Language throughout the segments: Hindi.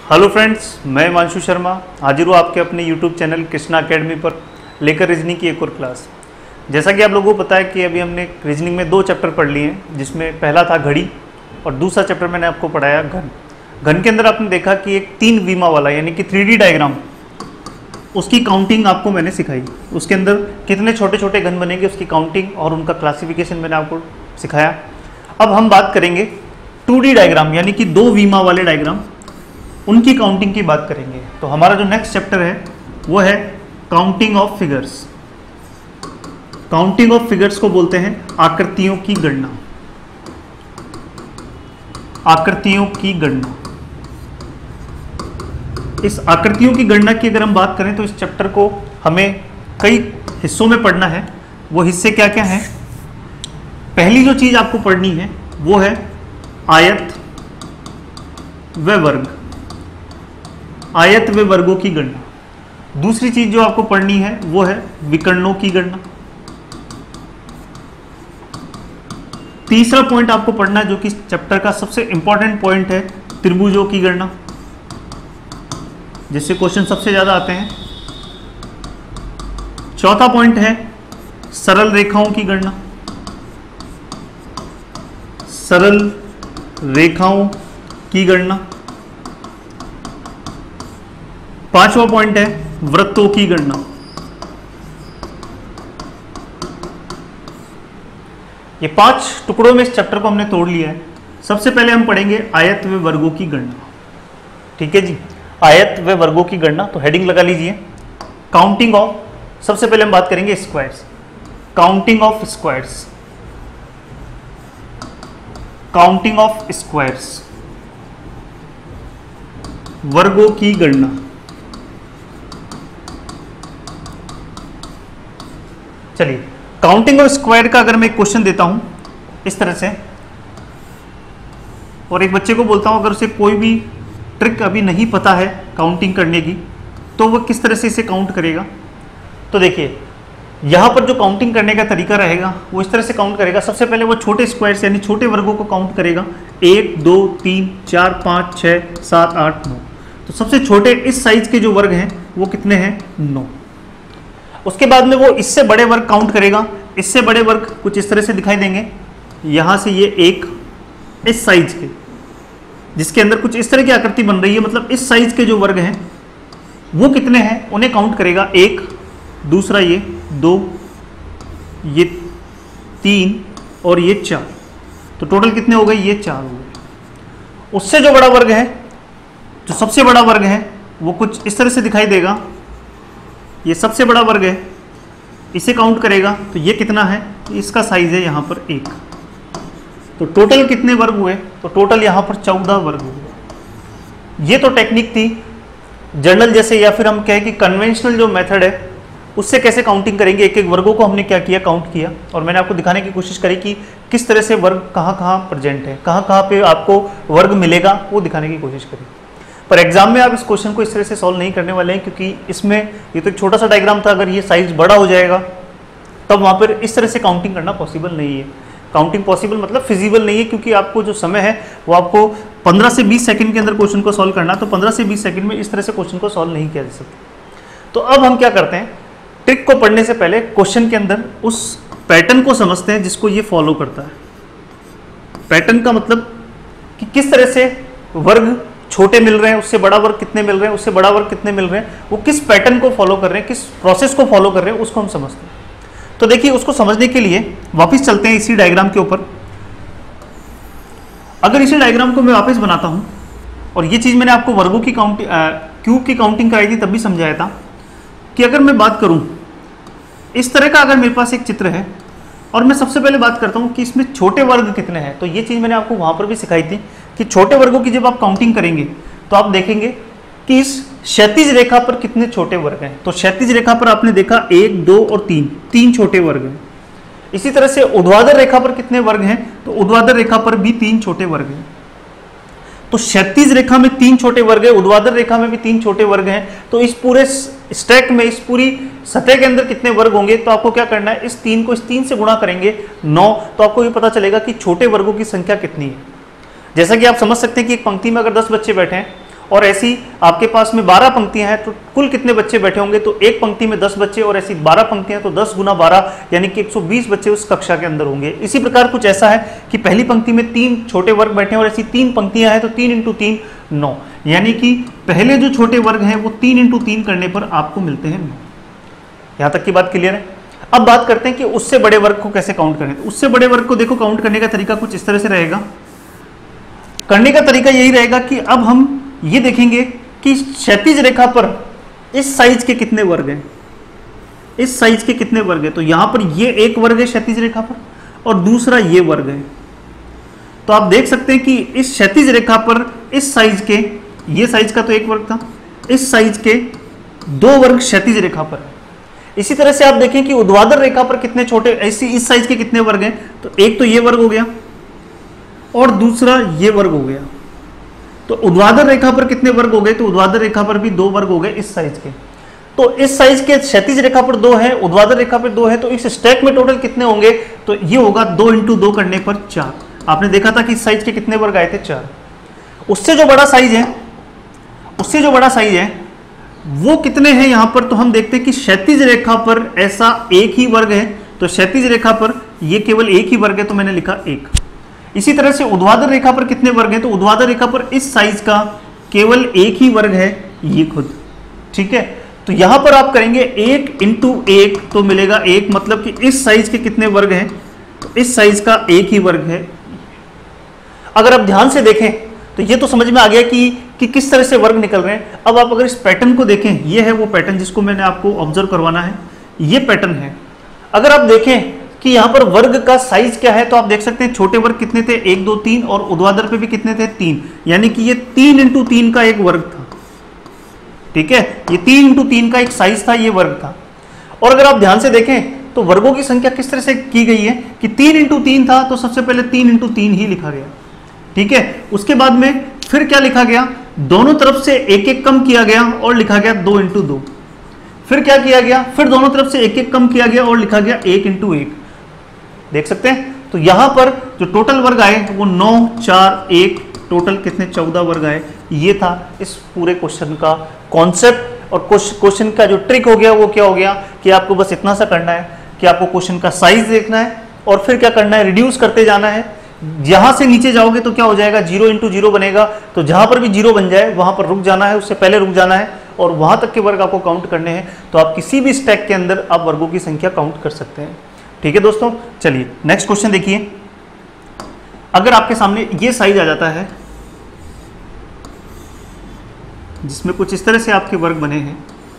हेलो फ्रेंड्स, मैं हिमांशु शर्मा हाजिर हूँ आपके अपने यूट्यूब चैनल कृष्णा अकेडमी पर लेकर रीजनिंग की एक और क्लास। जैसा कि आप लोगों को पता है कि अभी हमने रीजनिंग में 2 चैप्टर पढ़ लिए हैं, जिसमें पहला था घड़ी और दूसरा चैप्टर मैंने आपको पढ़ाया घन। घन के अंदर आपने देखा कि एक 3 वीमा वाला यानी कि 3D डायग्राम, उसकी काउंटिंग आपको मैंने सिखाई। उसके अंदर कितने छोटे छोटे घन बनेंगे उसकी काउंटिंग और उनका क्लासिफिकेशन मैंने आपको सिखाया। अब हम बात करेंगे 2D डायग्राम यानी कि 2 वीमा वाले डायग्राम, उनकी काउंटिंग की बात करेंगे। तो हमारा जो नेक्स्ट चैप्टर है वो है counting of figures. Counting of figures को बोलते हैं आकृतियों की गणना। आकृतियों की गणना, इस आकृतियों की गणना की अगर हम बात करें तो इस चैप्टर को हमें कई हिस्सों में पढ़ना है। वो हिस्से क्या क्या हैं? पहली जो चीज आपको पढ़नी है वो है आयत व वर्ग, आयत व वर्गों की गणना। दूसरी चीज जो आपको पढ़नी है वो है विकर्णों की गणना। तीसरा पॉइंट आपको पढ़ना है जो कि चैप्टर का सबसे इंपॉर्टेंट पॉइंट है, त्रिभुजों की गणना, जिससे क्वेश्चन सबसे ज्यादा आते हैं। चौथा पॉइंट है सरल रेखाओं की गणना, सरल रेखाओं की गणना। पांचवा पॉइंट है वृत्तों की गणना। ये 5 टुकड़ों में इस चैप्टर को हमने तोड़ लिया है। सबसे पहले हम पढ़ेंगे आयत व वर्गों की गणना। ठीक है जी, आयत व वर्गों की गणना। तो हेडिंग लगा लीजिए काउंटिंग ऑफ। सबसे पहले हम बात करेंगे squares, counting of squares, counting of squares, वर्गों की गणना। चलिए, काउंटिंग ऑफ स्क्वायर का अगर मैं एक क्वेश्चन देता हूं इस तरह से और एक बच्चे को बोलता हूं अगर उसे कोई भी ट्रिक अभी नहीं पता है काउंटिंग करने की तो वह किस तरह से इसे काउंट करेगा। तो देखिए, यहां पर जो काउंटिंग करने का तरीका रहेगा वो इस तरह से काउंट करेगा। सबसे पहले वो छोटे स्क्वायर्स यानी छोटे वर्गों को काउंट करेगा। 1 2 3 4 5 6 7 8 9। तो सबसे छोटे इस साइज के जो वर्ग हैं वो कितने हैं? 9। उसके बाद में वो इससे बड़े वर्ग काउंट करेगा। इससे बड़े वर्ग कुछ इस तरह से दिखाई देंगे। यहां से ये एक इस साइज के, जिसके अंदर कुछ इस तरह की आकृति बन रही है, मतलब इस साइज के जो वर्ग हैं वो कितने हैं उन्हें काउंट करेगा। 1, दूसरा ये 2, ये 3 और ये 4। तो टोटल कितने हो गए? ये 4 हो गए। उससे जो बड़ा वर्ग है, जो सबसे बड़ा वर्ग है, वो कुछ इस तरह से दिखाई देगा। ये सबसे बड़ा वर्ग है, इसे काउंट करेगा। तो ये कितना है? इसका साइज है यहाँ पर 1। तो टोटल कितने वर्ग हुए? तो टोटल यहाँ पर 14 वर्ग हुए। ये तो टेक्निक थी जर्नल जैसे, या फिर हम कहें कि कन्वेंशनल जो मेथड है उससे कैसे काउंटिंग करेंगे। एक एक वर्गों को हमने क्या किया? काउंट किया। और मैंने आपको दिखाने की कोशिश करी कि किस तरह से वर्ग कहाँ कहाँ प्रेजेंट है, कहाँ कहाँ पे आपको वर्ग मिलेगा, वो दिखाने की कोशिश करी। पर एग्जाम में आप इस क्वेश्चन को इस तरह से सॉल्व नहीं करने वाले हैं, क्योंकि इसमें ये तो एक छोटा सा डायग्राम था। अगर ये साइज बड़ा हो जाएगा तब वहाँ पर इस तरह से काउंटिंग करना पॉसिबल नहीं है। काउंटिंग पॉसिबल मतलब फिजिबल नहीं है, क्योंकि आपको जो समय है वो आपको 15 से 20 सेकंड के अंदर क्वेश्चन को सॉल्व करना। तो 15 से 20 सेकंड में इस तरह से क्वेश्चन को सॉल्व नहीं किया जा सकता। तो अब हम क्या करते हैं, ट्रिक को पढ़ने से पहले क्वेश्चन के अंदर उस पैटर्न को समझते हैं जिसको ये फॉलो करता है। पैटर्न का मतलब कि किस तरह से वर्ग छोटे मिल रहे हैं, उससे बड़ा वर्ग कितने मिल रहे हैं, उससे बड़ा वर्ग कितने मिल रहे हैं, वो किस पैटर्न को फॉलो कर रहे हैं, किस प्रोसेस को फॉलो कर रहे हैं, उसको हम समझते हैं। तो देखिए, उसको समझने के लिए वापस चलते हैं इसी डायग्राम के ऊपर। अगर इसी डायग्राम को मैं वापस बनाता हूं, और ये चीज मैंने आपको वर्गों की काउंटिंग, क्यूब की काउंटिंग कराई थी तब भी समझाया था कि अगर मैं बात करूं इस तरह का, अगर मेरे पास एक चित्र है और मैं सबसे पहले बात करता हूं कि इसमें छोटे वर्ग कितने हैं। तो ये चीज मैंने आपको वहां पर भी सिखाई थी कि छोटे वर्गों की जब आप काउंटिंग करेंगे तो आप देखेंगे कि इस क्षैतिज रेखा पर कितने छोटे वर्ग हैं। तो क्षैतिज रेखा पर आपने देखा 1 2 और 3 छोटे वर्ग हैं। इसी तरह से ऊर्ध्वाधर रेखा पर कितने वर्ग हैं? तो ऊर्ध्वाधर रेखा पर भी 3 छोटे वर्ग हैं। तो क्षैतिज रेखा में 3 छोटे वर्ग है, ऊर्ध्वाधर रेखा में भी 3 छोटे वर्ग हैं। तो इस पूरे स्टैक में, इस पूरी सतह के अंदर कितने वर्ग होंगे? तो आपको क्या करना है, इस 3 को इस 3 से गुणा करेंगे 9, तो आपको ये पता चलेगा कि छोटे वर्गों की संख्या कितनी है। जैसा कि आप समझ सकते हैं कि एक पंक्ति में अगर 10 बच्चे बैठे हैं और ऐसी आपके पास में 12 पंक्तियां हैं तो कुल कितने बच्चे बैठे होंगे, तो एक पंक्ति में 10 बच्चे और ऐसी 12 पंक्तियां तो 10 गुना 12 यानी कि 120 बच्चे उस कक्षा के अंदर होंगे। इसी प्रकार कुछ ऐसा है कि पहली पंक्ति में 3 छोटे वर्ग बैठे हैं और ऐसी 3 पंक्तियां हैं तो 3 इंटू 3 9, यानी कि पहले जो छोटे वर्ग हैं वो 3 इंटू 3 करने पर आपको मिलते हैं 9। यहां तक की बात क्लियर है। अब बात करते हैं कि उससे बड़े वर्ग को कैसे काउंट करें। तो उससे बड़े वर्ग को देखो काउंट करने का तरीका कुछ इस तरह से रहेगा। करने का तरीका यही रहेगा कि अब हम ये देखेंगे कि क्षैतिज रेखा पर इस साइज के कितने वर्ग हैं, इस साइज के कितने वर्ग हैं। तो यहां पर ये एक वर्ग है क्षैतिज रेखा पर और दूसरा ये वर्ग है। तो आप देख सकते हैं कि इस क्षैतिज रेखा पर इस साइज के, ये साइज का तो एक वर्ग था, इस साइज के 2 वर्ग क्षैतिज रेखा पर। इसी तरह से आप देखें कि ऊर्ध्वाधर रेखा पर कितने छोटे, ऐसी इस साइज के कितने वर्ग हैं, तो एक तो ये वर्ग हो गया और दूसरा ये वर्ग हो गया। तो ऊर्ध्वाधर रेखा पर कितने वर्ग हो गए, तो ऊर्ध्वाधर रेखा पर भी 2 वर्ग हो गए इस साइज के। तो इस साइज के क्षैतिज रेखा पर 2 है, ऊर्ध्वाधर रेखा पर 2 है, तो इस स्टैक में टोटल कितने होंगे, तो ये होगा 2 इंटू 2 करने पर 4। आपने देखा था कि इस साइज के कितने वर्ग आए थे, 4। उससे जो बड़ा साइज है, उससे जो बड़ा साइज है वो कितने हैं यहां पर, तो हम देखते हैं कि क्षैतिज रेखा पर ऐसा एक ही वर्ग है। तो क्षैतिज रेखा पर ये केवल एक ही वर्ग है तो मैंने लिखा 1। इसी तरह से ऊर्ध्वाधर रेखा पर कितने वर्ग हैं, तो ऊर्ध्वाधर रेखा पर इस साइज का केवल एक ही वर्ग है, ये खुद। ठीक है, तो यहां पर आप करेंगे 1 इंटू 1 तो मिलेगा 1, मतलब कि इस साइज के कितने वर्ग हैं, तो इस साइज का एक ही वर्ग है। अगर आप ध्यान से देखें तो ये तो समझ में आ गया कि किस तरह से वर्ग निकल रहे हैं। अब आप अगर इस पैटर्न को देखें, ये है वो पैटर्न जिसको मैंने आपको ऑब्जर्व करवाना है, ये पैटर्न है। अगर आप देखें कि यहाँ पर वर्ग का साइज क्या है, तो आप देख सकते हैं छोटे वर्ग कितने थे, 1 2 3, और ऊर्ध्वाधर पे भी कितने थे, 3, यानी कि ये 3 इंटू 3 का एक वर्ग था। ठीक है, ये 3 इंटू 3 का एक साइज था, ये वर्ग था। और अगर आप ध्यान से देखें तो वर्गों की संख्या किस तरह से की गई है कि 3 इंटू 3 था तो सबसे पहले 3 इंटू 3 ही लिखा गया। ठीक है, उसके बाद में फिर क्या लिखा गया, दोनों तरफ से एक एक कम किया गया और लिखा गया 2 इंटू 2। फिर क्या किया गया, फिर दोनों तरफ से एक एक कम किया गया और लिखा गया 1 इंटू 1। देख सकते हैं, तो यहां पर जो टोटल वर्ग आए वो 9 4 1, टोटल कितने 14 वर्ग आए। ये था इस पूरे क्वेश्चन का कॉन्सेप्ट। और क्वेश्चन का जो ट्रिक हो गया वो क्या हो गया कि आपको बस इतना सा करना है कि आपको क्वेश्चन का साइज देखना है और फिर क्या करना है, रिड्यूस करते जाना है। यहां से नीचे जाओगे तो क्या हो जाएगा, 0 इंटू 0 बनेगा, तो जहां पर भी 0 बन जाए वहां पर रुक जाना है, उससे पहले रुक जाना है और वहां तक के वर्ग आपको काउंट करने हैं। तो आप किसी भी स्टैक के अंदर आप वर्गों की संख्या काउंट कर सकते हैं। ठीक है दोस्तों, चलिए नेक्स्ट क्वेश्चन देखिए। अगर आपके सामने ये साइज आ जाता है जिसमें कुछ इस तरह से आपके वर्ग बने हैं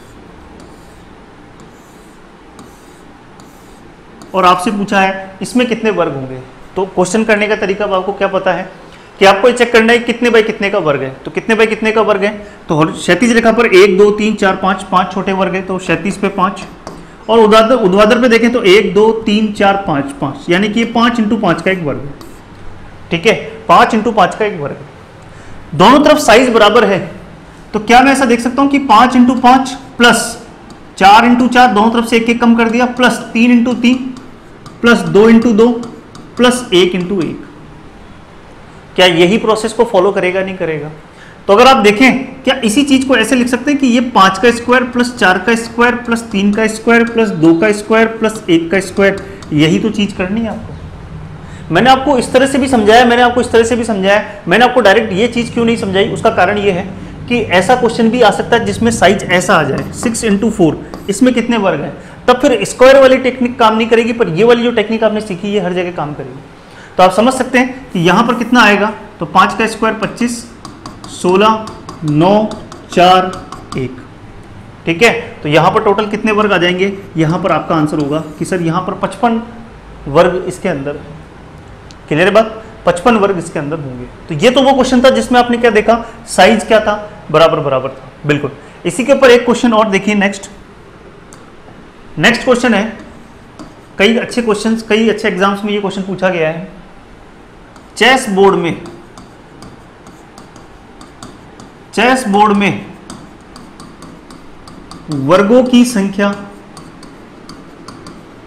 और आपसे पूछा है इसमें कितने वर्ग होंगे, तो क्वेश्चन करने का तरीका आपको क्या पता है कि आपको ये चेक करना है कितने बाई कितने का वर्ग है। तो कितने बाई कितने का वर्ग है, तो क्षैतिज रेखा पर 1 2 3 4 5 5 छोटे वर्ग है, तो क्षैतिज पे 5, और ऊर्ध्वाधर पे देखें तो 1 2 3 4 5 5, यानी कि 5 इंटू 5 का एक वर्ग है। ठीक है, 5 इंटू 5 का एक वर्ग है। दोनों तरफ साइज बराबर है, तो क्या मैं ऐसा देख सकता हूं कि 5 इंटू 5 प्लस 4 इंटू 4, दोनों तरफ से एक एक कम कर दिया, plus 3 into 3 plus 2 into 2 plus 1 into 1। क्या यही प्रोसेस को फॉलो करेगा, नहीं करेगा? तो अगर आप देखें, क्या इसी चीज को ऐसे लिख सकते हैं कि ये 5 का स्क्वायर प्लस 4 का स्क्वायर प्लस 3 का स्क्वायर प्लस 2 का स्क्वायर प्लस 1 का स्क्वायर, यही तो चीज करनी है आपको। मैंने आपको इस तरह से भी समझाया, मैंने आपको इस तरह से भी समझाया, मैंने आपको डायरेक्ट ये चीज क्यों नहीं समझाई, उसका कारण ये है कि ऐसा क्वेश्चन भी आ सकता है जिसमें साइज ऐसा आ जाए 6 इंटू 4, इसमें कितने वर्ग हैं, तब फिर स्क्वायर वाली टेक्निक काम नहीं करेगी, पर ये वाली जो टेक्निक आपने सीखी ये हर जगह काम करेगी। तो आप समझ सकते हैं कि यहाँ पर कितना आएगा, तो 5 का स्क्वायर 25, 16 9 4 1। ठीक है, तो यहाँ पर टोटल कितने वर्ग आ जाएंगे, यहाँ पर आपका आंसर होगा कि सर यहाँ पर 55 वर्ग इसके अंदर। क्लियर है बात, 55 वर्ग इसके अंदर होंगे। तो ये तो वो क्वेश्चन था जिसमें आपने क्या देखा, साइज क्या था, बराबर बराबर था, बिल्कुल। इसी के ऊपर एक क्वेश्चन और देखिए, नेक्स्ट क्वेश्चन है, कई अच्छे क्वेश्चंस, कई अच्छे एग्जाम्स में ये क्वेश्चन पूछा गया है। चेस बोर्ड में वर्गों की संख्या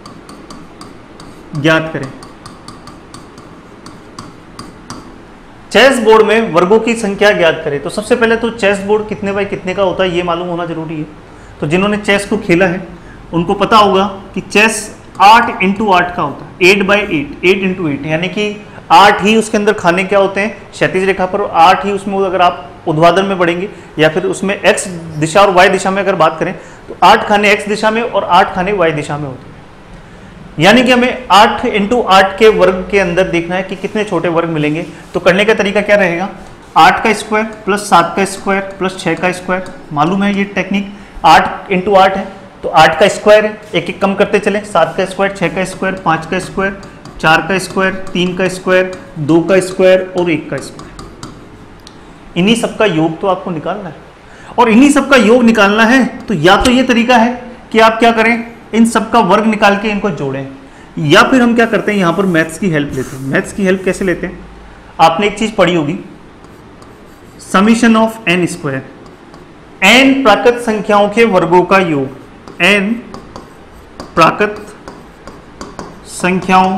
ज्ञात करें। चेस बोर्ड में वर्गों की संख्या ज्ञात करें, तो सबसे पहले तो चेस बोर्ड कितने बाय कितने का होता है ये मालूम होना जरूरी है। तो जिन्होंने चेस को खेला है उनको पता होगा कि चेस 8 इंटू 8 का होता है, 8 बाई 8, 8 इंटू 8, यानी कि 8 ही उसके अंदर खाने क्या होते हैं क्षैतिज रेखा पर, 8 ही उसमें अगर आप ऊर्ध्वाधर में बढ़ेंगे या फिर उसमें x दिशा और y दिशा में अगर बात करें तो 8 खाने x दिशा में और 8 खाने y दिशा में होते हैं। यानी कि हमें 8 इंटू 8 के वर्ग के अंदर देखना है कि कितने छोटे वर्ग मिलेंगे। तो करने का तरीका क्या रहेगा, 8 का स्क्वायर प्लस 7 का स्क्वायर प्लस 6 का स्क्वायर, मालूम है ये टेक्निक, 8 इंटू 8 है तो 8 का स्क्वायर है, एक एक कम करते चले, 7 का स्क्वायर, 6 का स्क्वायर, 5 का स्क्वायर, 4 का स्क्वायर, 3 का स्क्वायर, 2 का स्क्वायर और 1 का स्क्वायर। इन्हीं सबका योग तो आपको निकालना है, और इन्हीं सबका योग निकालना है तो या तो ये तरीका है कि आप क्या करें, इन सबका वर्ग निकाल के इनको जोड़ें, या फिर हम क्या करते हैं यहां पर मैथ्स की हेल्प लेते हैं। मैथ्स की हेल्प कैसे लेते हैं, आपने एक चीज पढ़ी होगी, summation of N square, N प्राकृत संख्याओं के वर्गों का योग, एन प्राकृत संख्याओं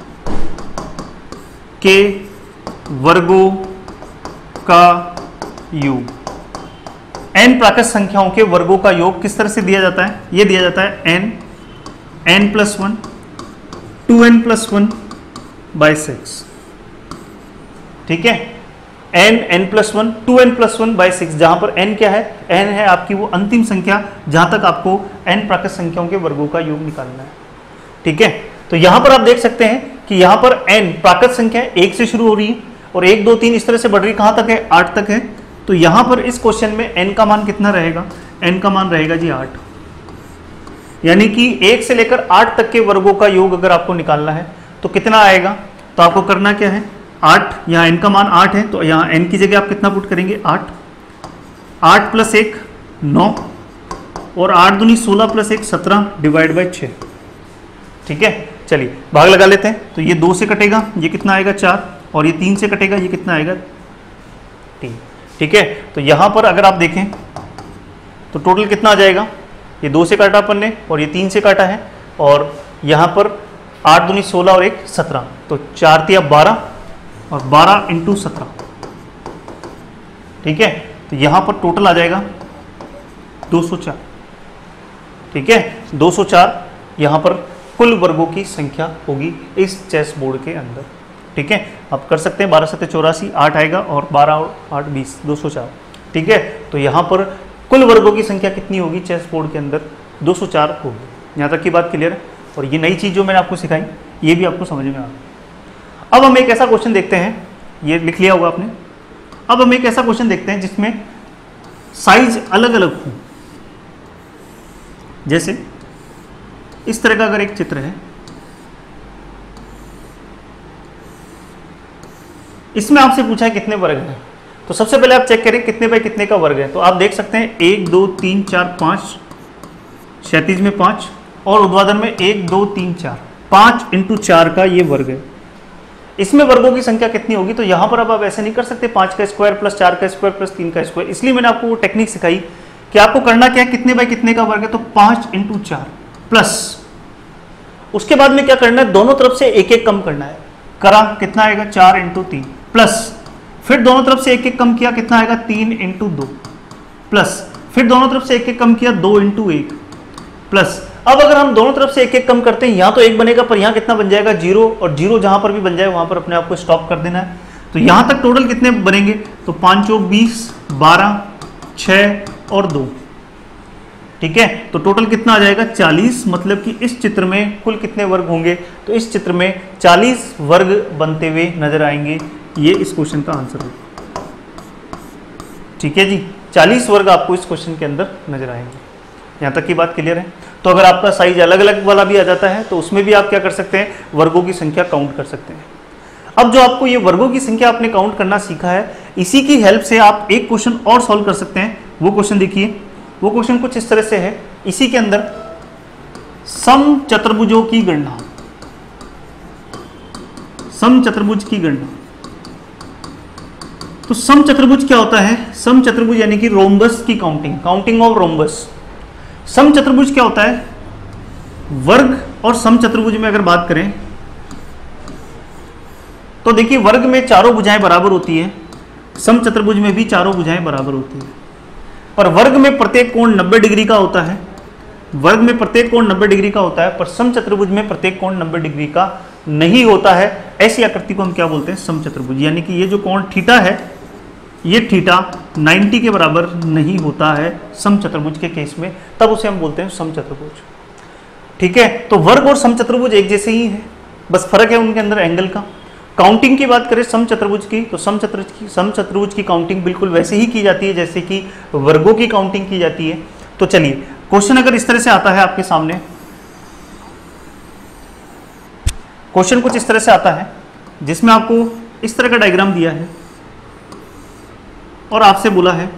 के वर्गों का योग। n प्राकृत संख्याओं के वर्गों का योग किस तरह से दिया जाता है, यह दिया जाता है n plus 1 2n plus 1 by 6, ठीक है, n plus 1 2n plus 1 by 6, जहां पर n क्या है, n है आपकी वो अंतिम संख्या जहां तक आपको n प्राकृत संख्याओं के वर्गों का योग निकालना है, ठीक है। तो यहां पर आप देख सकते हैं कि यहां पर n प्राकृत संख्या 1 से शुरू हो रही है और 1 2 3 इस तरह से बढ़ रही, कहां तक है, 8 तक है। तो यहां पर इस क्वेश्चन में n का मान कितना रहेगा, n का मान रहेगा जी 8, यानी कि 1 से लेकर 8 तक के वर्गों का योग अगर आपको निकालना है तो कितना आएगा, तो आपको करना क्या है, 8, यहाँ n का मान 8 है तो यहाँ n की जगह आप कितना पुट करेंगे, 8 प्लस 1 9 और 8 दूनी 16 प्लस 1 17 डिवाइड बाई 6, ठीक है। चलिए भाग लगा लेते हैं, तो ये 2 से कटेगा, ये कितना आएगा 4, और ये 3 से कटेगा, ये कितना आएगा 3, ठीक है। तो यहां पर अगर आप देखें तो टोटल कितना आ जाएगा, ये 2 से काटा अपन ने और ये 3 से काटा है, और यहां पर 8 दूनी 16 और 1 17, तो 4 तिया 12 और 12 इंटू 17, ठीक है। तो यहां पर टोटल आ जाएगा 204, ठीक है, 204 यहां पर कुल वर्गों की संख्या होगी इस चेस बोर्ड के अंदर, ठीक है। आप कर सकते हैं 12 7 84, 8 आएगा और 12 और 8 20, 204, ठीक है। तो यहाँ पर कुल वर्गों की संख्या कितनी होगी चेस बोर्ड के अंदर, 204 होगी। यहाँ तक की बात क्लियर है, और ये नई चीज़ जो मैंने आपको सिखाई ये भी आपको समझ में आ गई। अब हम एक ऐसा क्वेश्चन देखते हैं, ये लिख लिया होगा आपने, अब हम एक ऐसा क्वेश्चन देखते हैं जिसमें साइज अलग अलग हो। जैसे इस तरह का अगर एक चित्र है, इसमें आपसे पूछा है कितने वर्ग हैं, तो सबसे पहले आप चेक करें कितने बाय कितने का वर्ग है। तो आप देख सकते हैं 1 2 3 4 5, क्षैतिज में 5 और ऊर्ध्वाधर में 1 2 3 4, 5 इंटू 4 का ये वर्ग है। इसमें वर्गों की संख्या कितनी होगी, तो यहां पर अब आप ऐसे नहीं कर सकते 5 का स्क्वायर प्लस 4 का स्क्वायर प्लस 3 का स्क्वायर, इसलिए मैंने आपको वो टेक्निक सिखाई कि आपको करना क्या है, कितने बाय कितने का वर्ग है, तो 5 इंटू 4 प्लस, उसके बाद में क्या करना है, दोनों तरफ से एक एक कम करना है, करा कितना आएगा 4 इंटू 3 प्लस, फिर दोनों तरफ से एक एक कम किया कितना आएगा 3 इंटू 2 प्लस, फिर दोनों तरफ से एक एक कम किया 2 इंटू 1 प्लस। अब अगर हम दोनों तरफ से एक एक कम करते हैं, यहाँ तो 1 बनेगा पर यहाँ कितना बन जाएगा 0, और 0 जहां पर भी बन जाए वहां पर अपने आप को स्टॉप कर देना है। तो यहां तक टोटल कितने बनेंगे, तो 5 चौक 20, 12 6 और 2, ठीक है। तो टोटल कितना आ जाएगा 40, मतलब कि इस चित्र में कुल कितने वर्ग होंगे, तो इस चित्र में 40 वर्ग बनते हुए नजर आएंगे। ये इस क्वेश्चन का आंसर होगा, ठीक है जी, 40 वर्ग आपको इस क्वेश्चन के अंदर नजर आएंगे। यहाँ तक की बात क्लियर है। तो अगर आपका साइज अलग अलग वाला भी आ जाता है तो उसमें भी आप क्या कर सकते हैं, वर्गों की संख्या काउंट कर सकते हैं। अब जो आपको ये वर्गों की संख्या आपने काउंट करना सीखा है, इसी की हेल्प से आप एक क्वेश्चन और सॉल्व कर सकते हैं। वो क्वेश्चन देखिए, वो क्वेश्चन कुछ इस तरह से है, इसी के अंदर सम चतुर्भुजों की गणना, सम चतुर्भुज की गणना। तो सम चतुर्भुज क्या होता है, सम चतुर्भुज यानी कि रोम्बस की काउंटिंग, काउंटिंग ऑफ रोम्बस। सम चतुर्भुज क्या होता है, वर्ग और सम चतुर्भुज में अगर बात करें तो देखिए वर्ग में चारों भुजाएं बराबर होती है, समचतुर्भुज में भी चारों भुजाएं बराबर होती है, पर वर्ग में प्रत्येक कोण 90 डिग्री का होता है, वर्ग में प्रत्येक कोण 90 डिग्री का होता है, पर समचतुर्भुज में प्रत्येक कोण 90 डिग्री का नहीं होता है। ऐसी आकृति को हम क्या बोलते हैं? समचतुर्भुज। यानी कि ये जो कोण थीटा है, ये थीटा 90 के बराबर नहीं होता है समचतुर्भुज के केस में, तब उसे हम बोलते हैं समचतुर्भुज। ठीक है, तो वर्ग और समचतुर्भुज एक जैसे ही है, बस फर्क है उनके अंदर एंगल का। काउंटिंग की बात करें समचतुर्भुज की, तो समचतुर्भुज की काउंटिंग बिल्कुल वैसे ही की जाती है जैसे कि वर्गों की काउंटिंग की जाती है। तो चलिए, क्वेश्चन अगर इस तरह से आता है आपके सामने, क्वेश्चन कुछ इस तरह से आता है जिसमें आपको इस तरह का डायग्राम दिया है और आपसे बोला है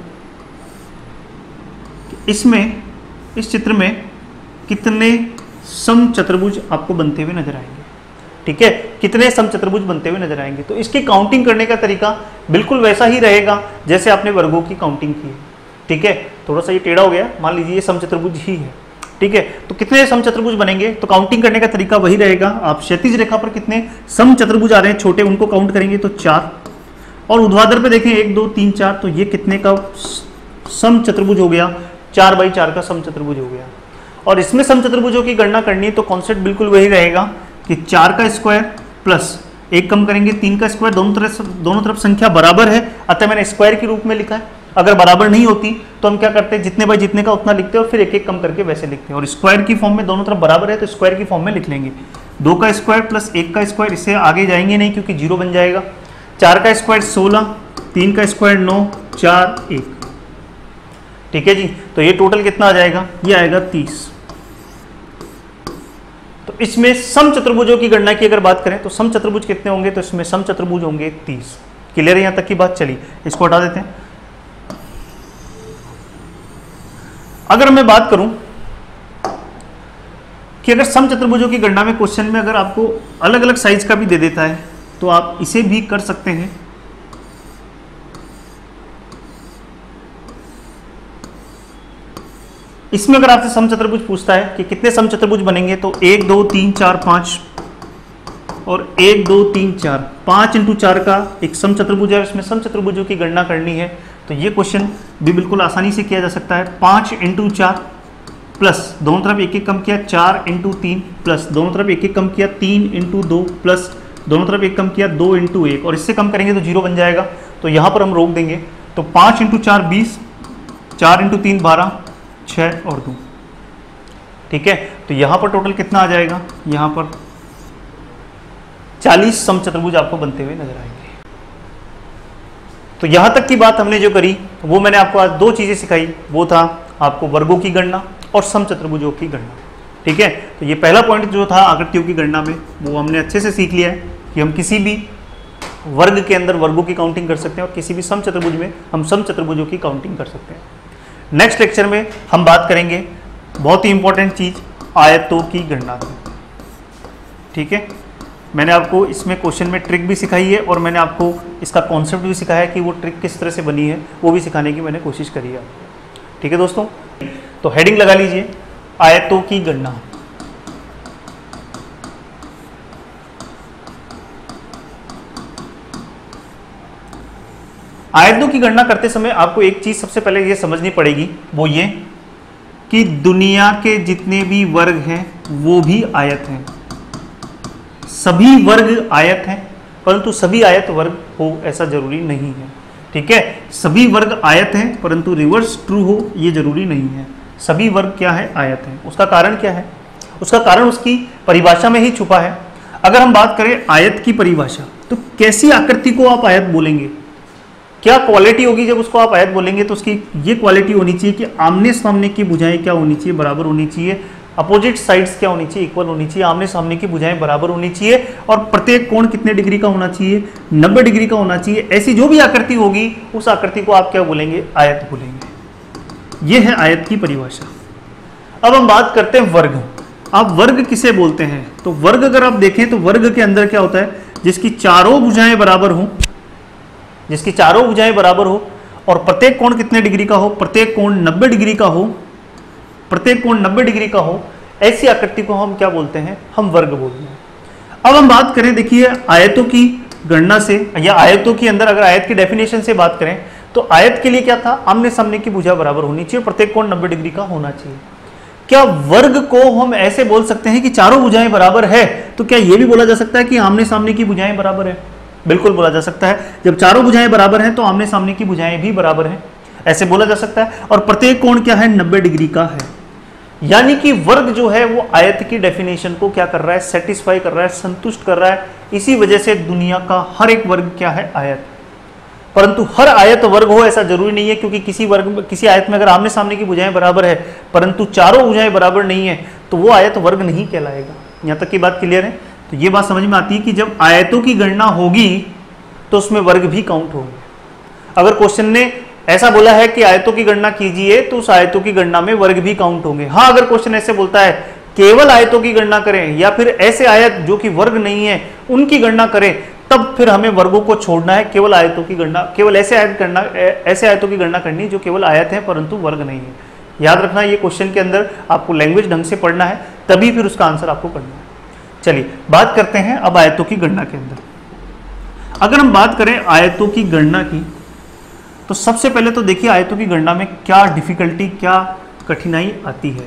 कि इसमें, इस चित्र में कितने समचतुर्भुज आपको बनते हुए नजर आएंगे। ठीक है, कितने समचतुर्भुज बनते हुए नजर आएंगे। तो इसकी काउंटिंग करने का तरीका बिल्कुल वैसा ही रहेगा जैसे आपने वर्गों की काउंटिंग की है। ठीक है, थोड़ा सा ये टेढ़ा हो गया, मान लीजिए ये समचतुर्भुज ही है। ठीक है, तो कितने समचतुर्भुज बनेंगे, तो काउंटिंग करने का तरीका वही रहेगा। आप क्षैतिज रेखा पर कितने समचतुर्भुज आ रहे हैं छोटे, उनको काउंट करेंगे तो 4, और ऊर्ध्वाधर पे देखें 1 2 3 4, तो ये कितने का समचतुर्भुज हो गया? 4 बाई 4 का समचतुर्भुज हो गया। और इसमें समचतुर्भुजों की गणना करनी है तो कॉन्सेप्ट बिल्कुल वही रहेगा कि 4 का स्क्वायर प्लस 1 कम करेंगे 3 का स्क्वायर, दोनों तरफ संख्या बराबर है, अतः मैंने स्क्वायर के रूप में लिखा है। अगर बराबर नहीं होती तो हम क्या करते हैं, जितने बाई जितने का उतना लिखते हैं और फिर एक एक कम करके वैसे लिखते हैं। और स्क्वायर की फॉर्म में दोनों तरफ बराबर है तो स्क्वायर की फॉर्म में लिख लेंगे। 2 का स्क्वायर प्लस 1 का स्क्वायर, इससे आगे जाएंगे नहीं क्योंकि 0 बन जाएगा। 4 का स्क्वायर 16, 3 का स्क्वायर 9, 4 1। ठीक है जी, तो ये टोटल कितना आ जाएगा? ये आएगा 30। तो इसमें समचतुर्भुजों की गणना की अगर बात करें तो समचतुर्भुज कितने होंगे, तो इसमें समचतुर्भुज होंगे 30। क्लियर है यहां तक की बात? चलिए इसको हटा देते हैं। अगर मैं बात करूं कि अगर समचतुर्भुजों की गणना में क्वेश्चन में अगर आपको अलग अलग साइज का भी दे देता है तो आप इसे भी कर सकते हैं। इसमें अगर आपसे समचतुर्भुज पूछता है कि कितने समचतुर्भुज बनेंगे, तो 1 2 3 4 5 और 1 2 3 4, 5 × 4 का एक समचतुर्भुज है। इसमें समचतुर्भुजों की गणना करनी है तो ये क्वेश्चन भी बिल्कुल आसानी से किया जा सकता है। 5 × 4 प्लस दोनों तरफ एक एक कम किया, 4 × 3 प्लस दोनों तरफ एक एक कम किया, 3 × 2 प्लस दोनों तरफ एक कम किया, 2 × 1, और इससे कम करेंगे तो 0 बन जाएगा। तो यहाँ पर हम रोक देंगे। तो 5 × 4 20, 4 × 3 12, 6 और 2। ठीक है, तो यहाँ पर टोटल कितना आ जाएगा? यहाँ पर 40 समचतुर्भुज आपको बनते हुए नजर आएंगे। तो यहां तक की बात हमने जो करी वो मैंने आपको आज 2 चीजें सिखाई, वो था आपको वर्गों की गणना और समचतुर्भुजों की गणना। ठीक है, तो ये पहला पॉइंट जो था आकृतियों की गणना में वो हमने अच्छे से सीख लिया है कि हम किसी भी वर्ग के अंदर वर्गों की काउंटिंग कर सकते हैं और किसी भी समचतुर्भुज में हम समचतुर्भुजों की काउंटिंग कर सकते हैं। नेक्स्ट लेक्चर में हम बात करेंगे बहुत ही इंपॉर्टेंट चीज, आयतों की गणना की। ठीक है, मैंने आपको इसमें क्वेश्चन में ट्रिक भी सिखाई है और मैंने आपको इसका कॉन्सेप्ट भी सिखाया है कि वो ट्रिक किस तरह से बनी है, वो भी सिखाने की मैंने कोशिश करी है। ठीक है दोस्तों, तो हेडिंग लगा लीजिए, आयतों की गणना। आयतों की गणना करते समय आपको एक चीज सबसे पहले ये समझनी पड़ेगी, वो ये कि दुनिया के जितने भी वर्ग हैं वो भी आयत हैं। सभी वर्ग आयत हैं, परंतु सभी आयत वर्ग हो ऐसा जरूरी नहीं है। ठीक है, सभी वर्ग आयत हैं परंतु रिवर्स ट्रू हो ये जरूरी नहीं है। सभी वर्ग क्या है? आयत है। उसका कारण क्या है? उसका कारण उसकी परिभाषा में ही छुपा है। अगर हम बात करें आयत की परिभाषा, तो कैसी आकृति को आप आयत बोलेंगे, क्या क्वालिटी होगी जब उसको आप आयत बोलेंगे? तो उसकी ये क्वालिटी होनी चाहिए कि आमने सामने की भुजाएं क्या होनी चाहिए? बराबर होनी चाहिए। अपोजिट साइड्स क्या होनी चाहिए? इक्वल होनी चाहिए। आमने सामने की भुजाएं बराबर होनी चाहिए और प्रत्येक कोण कितने डिग्री का होना चाहिए? 90 डिग्री का होना चाहिए। ऐसी जो भी आकृति होगी उस आकृति को आप क्या बोलेंगे? आयत बोलेंगे। यह है आयत की परिभाषा। अब हम बात करते हैं वर्ग। आप वर्ग किसे बोलते हैं? तो वर्ग अगर आप देखें तो वर्ग के अंदर क्या होता है? जिसकी चारों भुजाएं बराबर हो, जिसकी चारों भुजाएं बराबर हो और प्रत्येक कोण कितने डिग्री का हो? प्रत्येक कोण 90 डिग्री का हो, प्रत्येक कोण 90 डिग्री का हो, ऐसी आकृति को हम क्या बोलते हैं? हम वर्ग बोलते हैं। अब हम बात करें, देखिए आयतों की, गणना से या आयतों के अंदर अगर आयत की डेफिनेशन से बात करें तो आयत के लिए क्या था, आमने सामने की भुजा बराबर होनी चाहिए, प्रत्येक कोण 90 डिग्री का होना चाहिए। क्या वर्ग को हम ऐसे बोल सकते हैं कि चारों भुजाएं बराबर है, तो क्या यह भी बोला जा सकता है कि आमने सामने की भुजाएं बराबर है? बिल्कुल बोला जा सकता है। जब चारों भुजाएं बराबर हैं तो आमने सामने की भुजाएं भी बराबर हैं, ऐसे बोला जा सकता है। और प्रत्येक कोण क्या है, 90 डिग्री का है। यानी कि वर्ग जो है वो आयत की डेफिनेशन को क्या कर रहा है, सेटिस्फाई कर रहा है, संतुष्ट कर रहा है। इसी वजह से दुनिया का हर एक वर्ग क्या है, आयत। परंतु हर आयत वर्ग हो ऐसा जरूरी नहीं है, क्योंकि किसी आयत में अगर आमने सामने की भुजाएं बराबर है परंतु चारों भुजाएं बराबर नहीं है तो वो आयत वर्ग नहीं कहलाएगा। यहां तक की बात क्लियर है? तो ये बात समझ में आती है कि जब आयतों की गणना होगी तो उसमें वर्ग भी काउंट होंगे। अगर क्वेश्चन ने ऐसा बोला है कि आयतों की गणना कीजिए तो उस आयतों की गणना में वर्ग भी काउंट होंगे। हाँ, अगर क्वेश्चन ऐसे बोलता है केवल आयतों की गणना करें या फिर ऐसे आयत जो कि वर्ग नहीं है उनकी गणना करें, तब फिर हमें वर्गों को छोड़ना है, केवल आयतों की गणना, केवल ऐसे आयतों की गणना करनी जो केवल आयत है परंतु वर्ग नहीं है। याद रखना, ये क्वेश्चन के अंदर आपको लैंग्वेज ढंग से पढ़ना है, तभी फिर उसका आंसर आपको करना है। चलिए बात करते हैं अब आयतों की गणना के अंदर। अगर हम बात करें आयतों की गणना की तो सबसे पहले तो देखिए आयतों की गणना में क्या डिफिकल्टी, क्या कठिनाई आती है।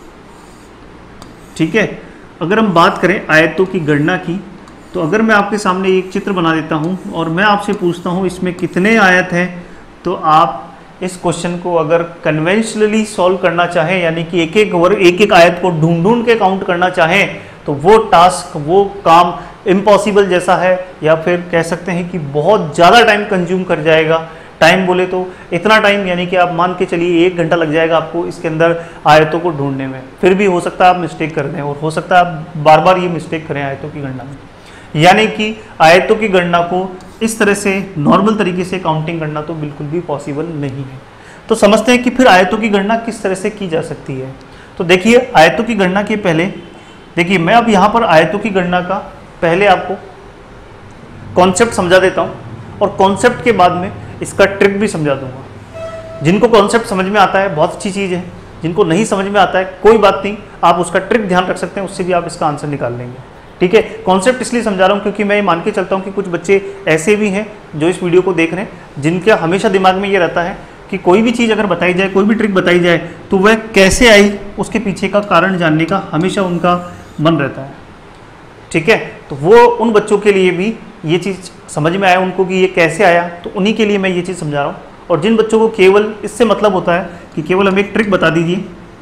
ठीक है, अगर हम बात करें आयतों की गणना की तो अगर मैं आपके सामने एक चित्र बना देता हूं और मैं आपसे पूछता हूं इसमें कितने आयत हैं, तो आप इस क्वेश्चन को अगर कन्वेंशनली सॉल्व करना चाहें, यानी कि एक एक आयत को ढूंढ के काउंट करना चाहें, तो वो टास्क, वो काम इम्पॉसिबल जैसा है, या फिर कह सकते हैं कि बहुत ज़्यादा टाइम कंज्यूम कर जाएगा। टाइम बोले तो इतना टाइम, यानी कि आप मान के चलिए 1 घंटा लग जाएगा आपको इसके अंदर आयतों को ढूंढने में। फिर भी हो सकता है आप मिस्टेक कर दें और हो सकता है आप बार बार ये मिस्टेक करें आयतों की गणना में। यानी कि आयतों की गणना को इस तरह से नॉर्मल तरीके से काउंटिंग करना तो बिल्कुल भी पॉसिबल नहीं है। तो समझते हैं कि फिर आयतों की गणना किस तरह से की जा सकती है। तो देखिए आयतों की गणना के पहले देखिए मैं अब यहाँ पर आयतों की गणना का पहले आपको कॉन्सेप्ट समझा देता हूँ और कॉन्सेप्ट के बाद में इसका ट्रिक भी समझा दूंगा। जिनको कॉन्सेप्ट समझ में आता है बहुत अच्छी चीज़ है, जिनको नहीं समझ में आता है कोई बात नहीं, आप उसका ट्रिक ध्यान रख सकते हैं, उससे भी आप इसका आंसर निकाल लेंगे। ठीक है, कॉन्सेप्ट इसलिए समझा रहा हूँ क्योंकि मैं ये मान के चलता हूँ कि कुछ बच्चे ऐसे भी हैं जो इस वीडियो को देख रहे हैं जिनके हमेशा दिमाग में ये रहता है कि कोई भी चीज़ अगर बताई जाए, कोई भी ट्रिक बताई जाए तो वह कैसे आई, उसके पीछे का कारण जानने का हमेशा उनका मन रहता है। ठीक है, तो वो उन बच्चों के लिए भी ये चीज़ समझ में आया उनको कि ये कैसे आया, तो उन्हीं के लिए मैं ये चीज़ समझा रहा हूँ। और जिन बच्चों को केवल इससे मतलब होता है कि केवल हमें एक ट्रिक बता दीजिए,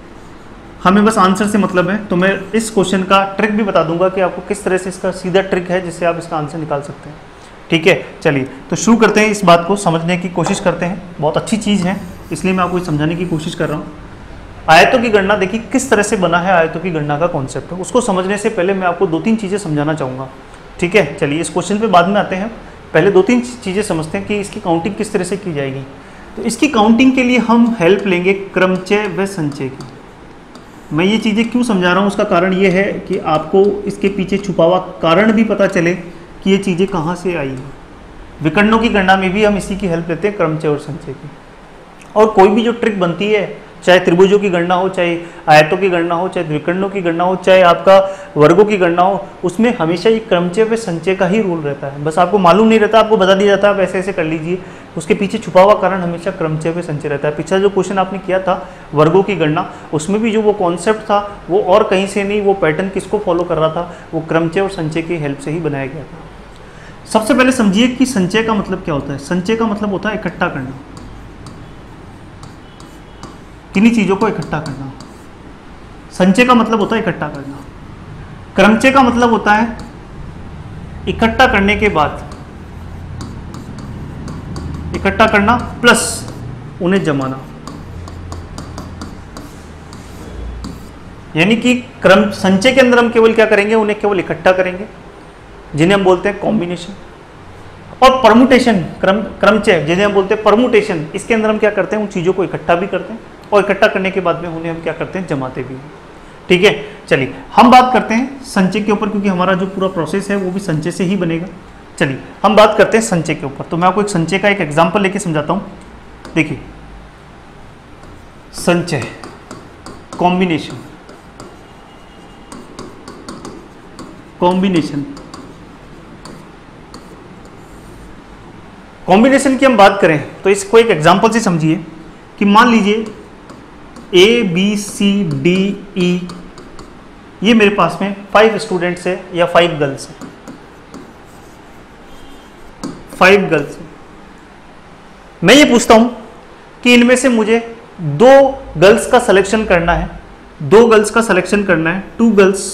हमें बस आंसर से मतलब है, तो मैं इस क्वेश्चन का ट्रिक भी बता दूंगा कि आपको किस तरह से इसका सीधा ट्रिक है जिससे आप इसका आंसर निकाल सकते हैं। ठीक है, चलिए तो शुरू करते हैं, इस बात को समझने की कोशिश करते हैं। बहुत अच्छी चीज़ है इसलिए मैं आपको समझाने की कोशिश कर रहा हूँ। आयतों की गणना देखिए किस तरह से बना है, आयतों की गणना का कॉन्सेप्ट है, उसको समझने से पहले मैं आपको 2-3 चीज़ें समझाना चाहूँगा। ठीक है, चलिए इस क्वेश्चन पे बाद में आते हैं, पहले 2-3 चीज़ें समझते हैं कि इसकी काउंटिंग किस तरह से की जाएगी। तो इसकी काउंटिंग के लिए हम हेल्प लेंगे क्रमचय व संचय की। मैं ये चीज़ें क्यों समझा रहा हूँ, उसका कारण ये है कि आपको इसके पीछे छुपा हुआ कारण भी पता चले कि ये चीज़ें कहाँ से आई हैं। विकर्णों की गणना में भी हम इसी की हेल्प लेते हैं, क्रमचय और संचय की। और कोई भी जो ट्रिक बनती है, चाहे त्रिभुजों की गणना हो, चाहे आयतों की गणना हो, चाहे विकर्णों की गणना हो, चाहे आपका वर्गों की गणना हो, उसमें हमेशा ये क्रमचय व संचय का ही रूल रहता है। बस आपको मालूम नहीं रहता, आपको बता दिया जाता है आप ऐसे ऐसे कर लीजिए, उसके पीछे छुपा हुआ कारण हमेशा क्रमचय व संचय रहता है। पिछला जो क्वेश्चन आपने किया था वर्गों की गणना, उसमें भी जो वो कॉन्सेप्ट था वो और कहीं से नहीं, वो पैटर्न किसको फॉलो कर रहा था, वो क्रमचय और संचय की हेल्प से ही बनाया गया था। सबसे पहले समझिए कि संचय का मतलब क्या होता है। संचय का मतलब होता है इकट्ठा करना, किन्हीं चीज़ों को इकट्ठा करना। संचय का मतलब होता है इकट्ठा करना। क्रमचय का मतलब होता है इकट्ठा करने के बाद इकट्ठा करना प्लस उन्हें जमाना। यानी कि क्रम संचय के अंदर हम केवल क्या करेंगे, उन्हें केवल इकट्ठा करेंगे, जिन्हें हम बोलते हैं कॉम्बिनेशन। और परमुटेशन, क्रमचय जिन्हें हम बोलते हैं परमुटेशन, इसके अंदर हम क्या करते हैं, उन चीज़ों को इकट्ठा भी करते हैं और इकट्ठा करने के बाद में उन्हें हम क्या करते हैं, जमाते भी हैं। ठीक है, चलिए हम बात करते हैं संचय के ऊपर, क्योंकि हमारा जो पूरा प्रोसेस है वो भी संचय से ही बनेगा। चलिए हम बात करते हैं संचय के ऊपर। तो मैं आपको एक संचय का एक एग्जाम्पल लेके समझाता हूँ। देखिए संचय, कॉम्बिनेशन, कॉम्बिनेशन, कॉम्बिनेशन की हम बात करें तो इसको एक एग्जांपल से समझिए कि मान लीजिए A B C D E ये मेरे पास में 5 स्टूडेंट्स है या 5 गर्ल्स है, 5 गर्ल्स है। मैं ये पूछता हूं कि इनमें से मुझे 2 गर्ल्स का सिलेक्शन करना है, 2 गर्ल्स का सिलेक्शन करना है, 2 गर्ल्स,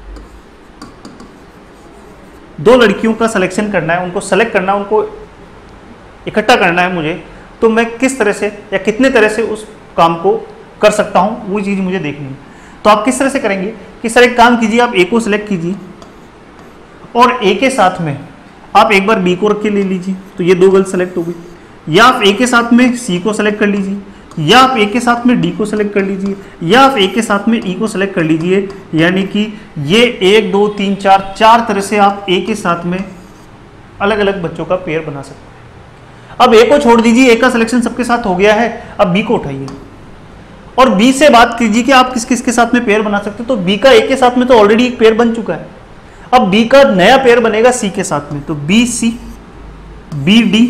2 लड़कियों का सिलेक्शन करना है, उनको सेलेक्ट करना है, उनको इकट्ठा करना है मुझे। तो मैं किस तरह से या कितने तरह से उस काम को कर सकता हूं, वो चीज़ मुझे देखनी है। तो आप किस तरह से करेंगे कि सर एक काम कीजिए, आप ए को सिलेक्ट कीजिए और ए के साथ में आप एक बार बी को रख के ले लीजिए, तो ये 2 गर्ल्स सेलेक्ट हो गई। या आप ए के साथ में सी को सेलेक्ट कर लीजिए, या आप ए के साथ में डी को सेलेक्ट कर लीजिए, या आप ए के साथ में ई को सेलेक्ट कर लीजिए। यानी कि ये 1 2 3 4 तरह से आप ए के साथ में अलग अलग बच्चों का पेयर बना सकते हैं। अब ए को छोड़ दीजिए, ए का सिलेक्शन सबके साथ हो गया है, अब बी को उठाइए और बी से बात कीजिए कि आप किस किस के साथ में पेयर बना सकते हो। तो बी का ए के साथ में तो ऑलरेडी एक पेयर बन चुका है, अब बी का नया पेयर बनेगा सी के साथ में। तो B C, B D,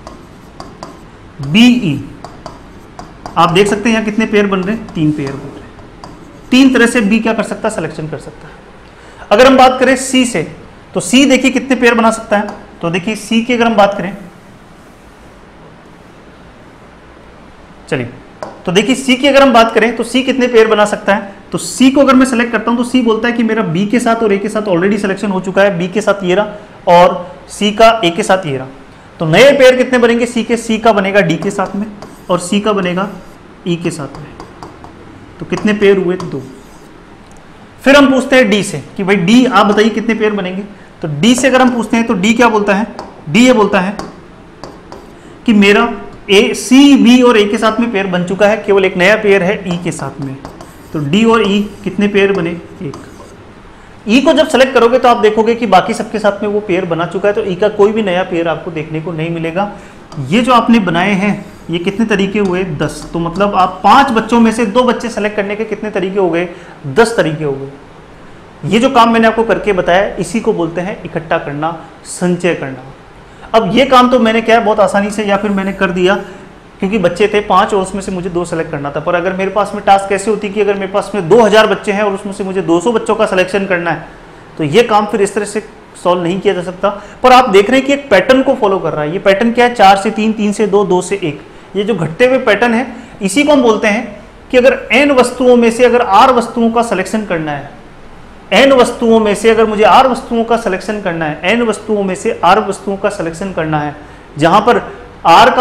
B E, आप देख सकते हैं यहां कितने पेयर बन रहे हैं, 3 पेयर बन रहे हैं। 3 तरह से बी क्या कर सकता है, सिलेक्शन कर सकता है। अगर हम बात करें सी से, तो सी देखिए कितने पेयर बना सकता है। तो देखिए सी की अगर हम बात करें, चलिए तो देखिए सी की अगर हम बात करें तो सी कितने पेयर बना सकता है। तो सी को अगर मैं सेलेक्ट करता हूं तो सी बोलता है कि मेरा बी के साथ और ए के साथ ऑलरेडी सिलेक्शन हो चुका है, बी के साथ ये रहा और सी का ए के साथ ये रहा। तो नए पेयर कितने बनेंगे, सी का बनेगा डी के साथ में और सी का बनेगा ई के साथ में। तो कितने पेयर हुए, 2। फिर हम पूछते हैं डी से कि भाई डी आप बताइए कितने पेयर बनेंगे। तो डी से अगर हम पूछते हैं तो डी क्या बोलता है, डी ये बोलता है कि मेरा ए सी बी और ए के साथ में पेयर बन चुका है, केवल एक नया पेयर है ई के साथ में। तो डी और ई कितने पेयर बने, 1। ई को जब सेलेक्ट करोगे तो आप देखोगे कि बाकी सबके साथ में वो पेयर बना चुका है, तो ई का कोई भी नया पेयर आपको देखने को नहीं मिलेगा। ये जो आपने बनाए हैं ये कितने तरीके हुए, 10। तो मतलब आप 5 बच्चों में से 2 बच्चे सेलेक्ट करने के कितने तरीके हो गए, 10 तरीके हो गए। ये जो काम मैंने आपको करके बताया इसी को बोलते हैं इकट्ठा करना, संचय करना। अब ये काम तो मैंने क्या है बहुत आसानी से या फिर मैंने कर दिया क्योंकि बच्चे थे 5 और उसमें से मुझे 2 सेलेक्ट करना था। पर अगर मेरे पास में टास्क ऐसी होती कि अगर मेरे पास में 2000 बच्चे हैं और उसमें से मुझे 200 बच्चों का सिलेक्शन करना है, तो ये काम फिर इस तरह से सॉल्व नहीं किया जा सकता। पर आप देख रहे हैं कि एक पैटर्न को फॉलो कर रहा है। ये पैटर्न क्या है, 4 से 3, 3 से 2, 2 से 1। ये जो घटते हुए पैटर्न है इसी को हम बोलते हैं कि अगर n वस्तुओं में से अगर r वस्तुओं का सिलेक्शन करना है, n वस्तुओं में से अगर मुझे r वस्तुओं का सिलेक्शन करना है, n वस्तुओं में से r वस्तुओं का सिलेक्शन करना है, जहां पर r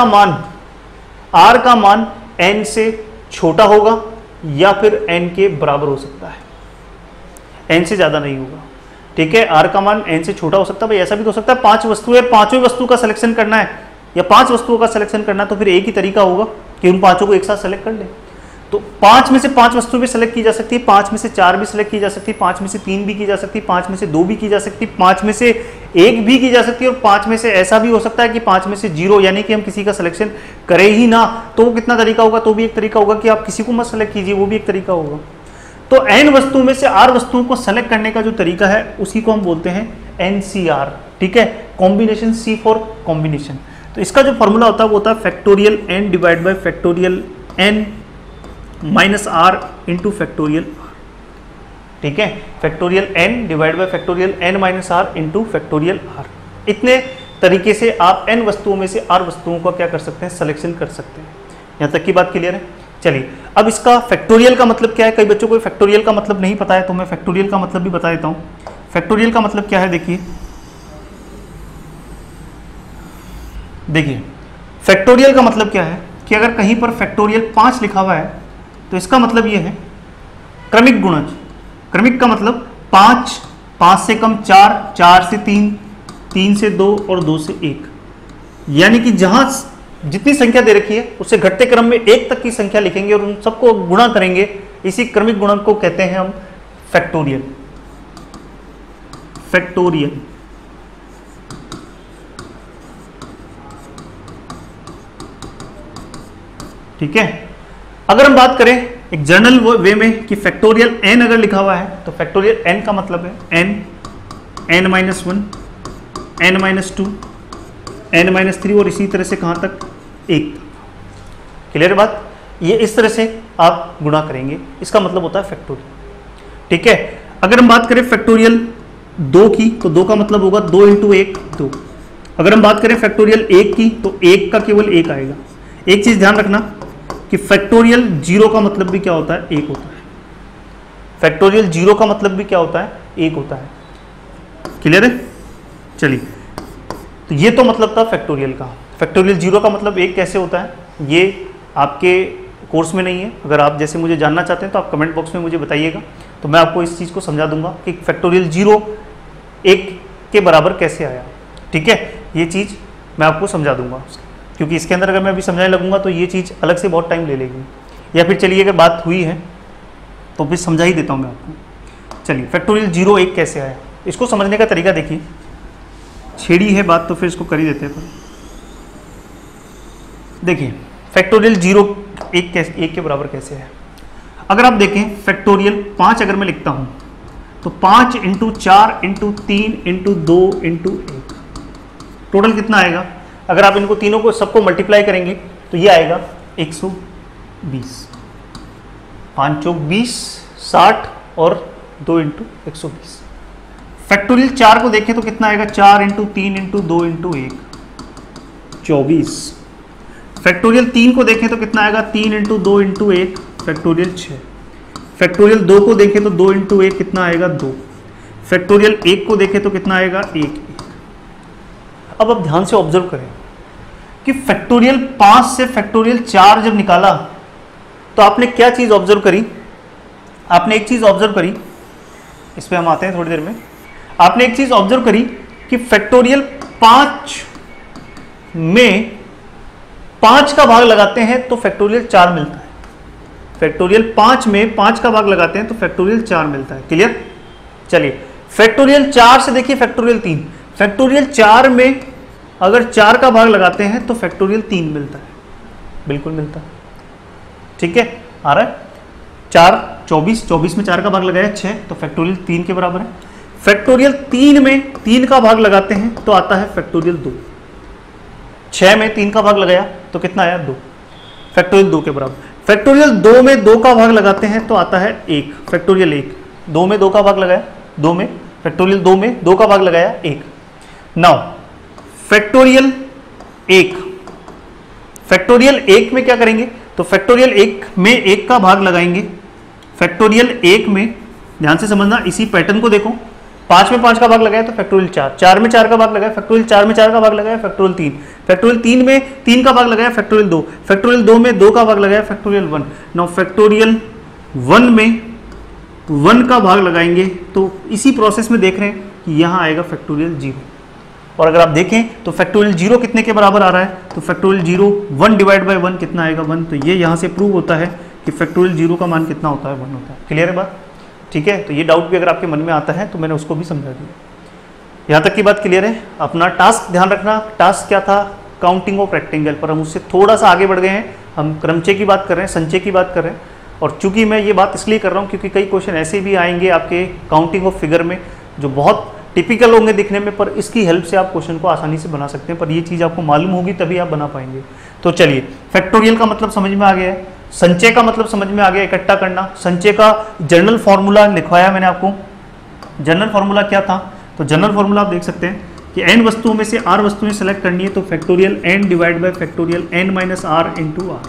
का मान n से छोटा होगा या फिर n के बराबर हो सकता है, n से ज्यादा नहीं होगा। ठीक है, r का मान n से छोटा हो सकता है। भाई ऐसा भी तो हो सकता है 5 वस्तु है, 5वीं वस्तु का सिलेक्शन करना है या 5 वस्तुओं का सिलेक्शन करना है, तो फिर एक ही तरीका होगा कि उन 5 को एक साथ सेलेक्ट कर ले। तो 5 में से 5 वस्तु भी सेलेक्ट की जा सकती है, 5 में से 4 भी सेलेक्ट की जा सकती है, 5 में से 3 भी की जा सकती है, 5 में से 2 भी की जा सकती है, 5 में से 1 भी की जा सकती है और 5 में से ऐसा भी हो सकता है कि 5 में से 0, यानी कि हम किसी का सिलेक्शन करें ही ना, तो वो कितना तरीका होगा, तो भी एक तरीका होगा कि आप किसी को मत सेलेक्ट कीजिए, वो भी एक तरीका होगा। तो n वस्तुओं में से r वस्तुओं को सेलेक्ट करने का जो तरीका है उसी को हम बोलते हैं NCR। ठीक है, कॉम्बिनेशन, C फॉर कॉम्बिनेशन। तो इसका जो फॉर्मूला होता है वो होता है factorial n divide by factorial n minus r into factorial r। ठीक है, factorial n divide by factorial n minus r into factorial r। इतने तरीके से आप n वस्तुओं में से r वस्तुओं का क्या कर सकते हैं, सिलेक्शन कर सकते हैं। यहाँ तक की बात क्लियर है। चलिए अब इसका फैक्टोरियल का मतलब क्या है, कई बच्चों को फैक्टोरियल का मतलब नहीं पता है, तो मैं फैक्टोरियल का मतलब भी बता देता हूँ। फैक्टोरियल का मतलब क्या है, देखिए फैक्टोरियल का मतलब क्या है कि अगर कहीं पर फैक्टोरियल 5 लिखा हुआ है तो इसका मतलब ये है क्रमिक गुणज। क्रमिक का मतलब 5, 5 से कम 4, 4 से 3, 3 से 2 और 2 से 1, यानी कि जहां जितनी संख्या दे रखी है उससे घटते क्रम में 1 तक की संख्या लिखेंगे और उन सबको गुणा करेंगे। इसी क्रमिक गुणन को कहते हैं हम फैक्टोरियल। फैक्टोरियल ठीक है। अगर हम बात करें एक जर्नल वे में कि फैक्टोरियल n अगर लिखा हुआ है तो फैक्टोरियल n का मतलब है n, n-1, n-2, n-3 और इसी तरह से कहाँ तक 1 तक। क्लियर है बात? ये इस तरह से आप गुणा करेंगे, इसका मतलब होता है फैक्टोरियल। ठीक है, अगर हम बात करें फैक्टोरियल 2 की तो 2 का मतलब होगा 2 × 1 2। अगर हम बात करें फैक्टोरियल 1 की तो 1 का केवल 1 आएगा। एक चीज ध्यान रखना कि फैक्टोरियल 0 का मतलब भी क्या होता है? 1 होता है। फैक्टोरियल 0 का मतलब भी क्या होता है? 1 होता है। क्लियर है? चलिए, तो ये तो मतलब था फैक्टोरियल का। फैक्टोरियल 0 का मतलब 1 कैसे होता है, ये आपके कोर्स में नहीं है। अगर आप जैसे मुझे जानना चाहते हैं तो आप कमेंट बॉक्स में मुझे बताइएगा, तो मैं आपको इस चीज़ को समझा दूंगा कि फैक्टोरियल 0 1 के बराबर कैसे आया। ठीक है, ये चीज़ मैं आपको समझा दूंगा, क्योंकि इसके अंदर अगर मैं अभी समझाने लगूंगा तो ये चीज़ अलग से बहुत टाइम ले लेगी। या फिर चलिए, अगर बात हुई है तो फिर समझा ही देता हूँ मैं आपको। चलिए, फैक्टोरियल 0 1 कैसे आया, इसको समझने का तरीका देखिए। छेड़ी है बात तो फिर इसको कर ही देते हैं। देखिए, फैक्टोरियल 0 1 के बराबर कैसे है। अगर आप देखें फैक्टोरियल 5 अगर मैं लिखता हूं तो 5 × 4 × 3 × 2 × 1 टोटल कितना आएगा? अगर आप इनको तीनों को सबको मल्टीप्लाई करेंगे तो ये आएगा 120। 5 चौक 20 60 और 2 × 120। फैक्टोरियल 4 को देखें तो कितना आएगा? 4 × 3 × 2 × 1 24। फैक्टोरियल 3 को देखें तो कितना आएगा? 3 × 2 × 1 फैक्टोरियल 6। फैक्टोरियल 2 को देखें तो 2 × 1 कितना आएगा? 2। फैक्टोरियल 1 को देखें तो कितना आएगा? 1। अब आप ध्यान से ऑब्जर्व करें कि फैक्टोरियल 5 से फैक्टोरियल 4 जब निकाला तो आपने क्या चीज़ ऑब्जर्व करी? आपने एक चीज़ ऑब्जर्व करी, इस पर हम आते हैं थोड़ी देर में। आपने एक चीज़ ऑब्जर्व करी कि फैक्टोरियल 5 में 5 का भाग लगाते हैं तो फैक्टोरियल 4 मिलता है। फैक्टोरियल 5 में 5 का भाग लगाते हैं तो फैक्टोरियल 4 मिलता है। क्लियर? चलिए, फैक्टोरियल 4 से देखिए फैक्टोरियल 3। फैक्टोरियल 4 में अगर 4 का भाग लगाते हैं तो फैक्टोरियल 3 मिलता है। बिल्कुल मिलता है। ठीक है, आ रहा है? 4 24, 24 में 4 का भाग लगाया 6 तो फैक्टोरियल 3 के बराबर है। फैक्टोरियल 3 में 3 का भाग लगाते हैं तो आता है फैक्टोरियल 2। 6 में 3 का भाग लगाया तो कितना आया? 2। फैक्टोरियल 2 के बराबर। फैक्टोरियल 2 में 2 का भाग लगाते हैं तो आता है 1 फैक्टोरियल 1। 2 में 2 का भाग लगाया, 2 में फैक्टोरियल 2 में 2 का भाग लगाया 1। नाउ फैक्टोरियल 1, फैक्टोरियल 1 में क्या करेंगे? तो फैक्टोरियल 1 में 1 का भाग लगाएंगे। फैक्टोरियल 1 में ध्यान से समझना, इसी पैटर्न को देखो। 5 में 5 का भाग लगाया तो फैक्टोरियल 4, 4 में 4 का भाग लगाया फैक्टोरियल 4 में 4 का भाग लगाया फैक्टोरियल 3, फैक्टोरियल 3 में 3 का भाग लगाया फैक्टोरियल 2, फैक्टोरियल 2 में 2 का भाग लगाया फैक्टोरियल 1। नाउ फैक्टोरियल 1 में 1 का भाग लगाएंगे तो इसी प्रोसेस में देख रहे हैं कि यहाँ आएगा फैक्टोरियल 0। और अगर आप देखें तो फैक्टोरियल 0 कितने के बराबर आ रहा है? तो फैक्टोरियल 0 1 डिवाइड बाय 1 कितना आएगा? 1। तो ये यहाँ से प्रूव होता है कि फैक्टोरियल 0 का मान कितना होता है? 1 होता है। क्लियर है बात? ठीक है, तो ये डाउट भी अगर आपके मन में आता है तो मैंने उसको भी समझा दिया। यहाँ तक की बात क्लियर है? अपना टास्क ध्यान रखना। टास्क क्या था? Counting of rectangle. पर हम उससे थोड़ा सा आगे बढ़ गए हैं, हम क्रमचय की बात कर रहे हैं, संचय की बात कर रहे हैं। और चूंकि मैं ये बात इसलिए कर रहा हूँ क्योंकि कई क्वेश्चन ऐसे भी आएंगे आपके काउंटिंग ऑफ फिगर में जो बहुत टिपिकल होंगे दिखने में, पर इसकी हेल्प से आप क्वेश्चन को आसानी से बना सकते हैं। पर ये चीज़ आपको मालूम होगी तभी आप बना पाएंगे। तो चलिए, फैक्टोरियल का मतलब समझ में आ गया है, संचय का मतलब समझ में आ गया, इकट्ठा करना। संचय का जनरल फॉर्मूला लिखवाया मैंने आपको। जनरल फॉर्मूला क्या था? तो जनरल फॉर्मूला आप देख सकते हैं कि n वस्तुओं में से r वस्तुएं सेलेक्ट करनी है तो factorial n divide by factorial n minus r into r।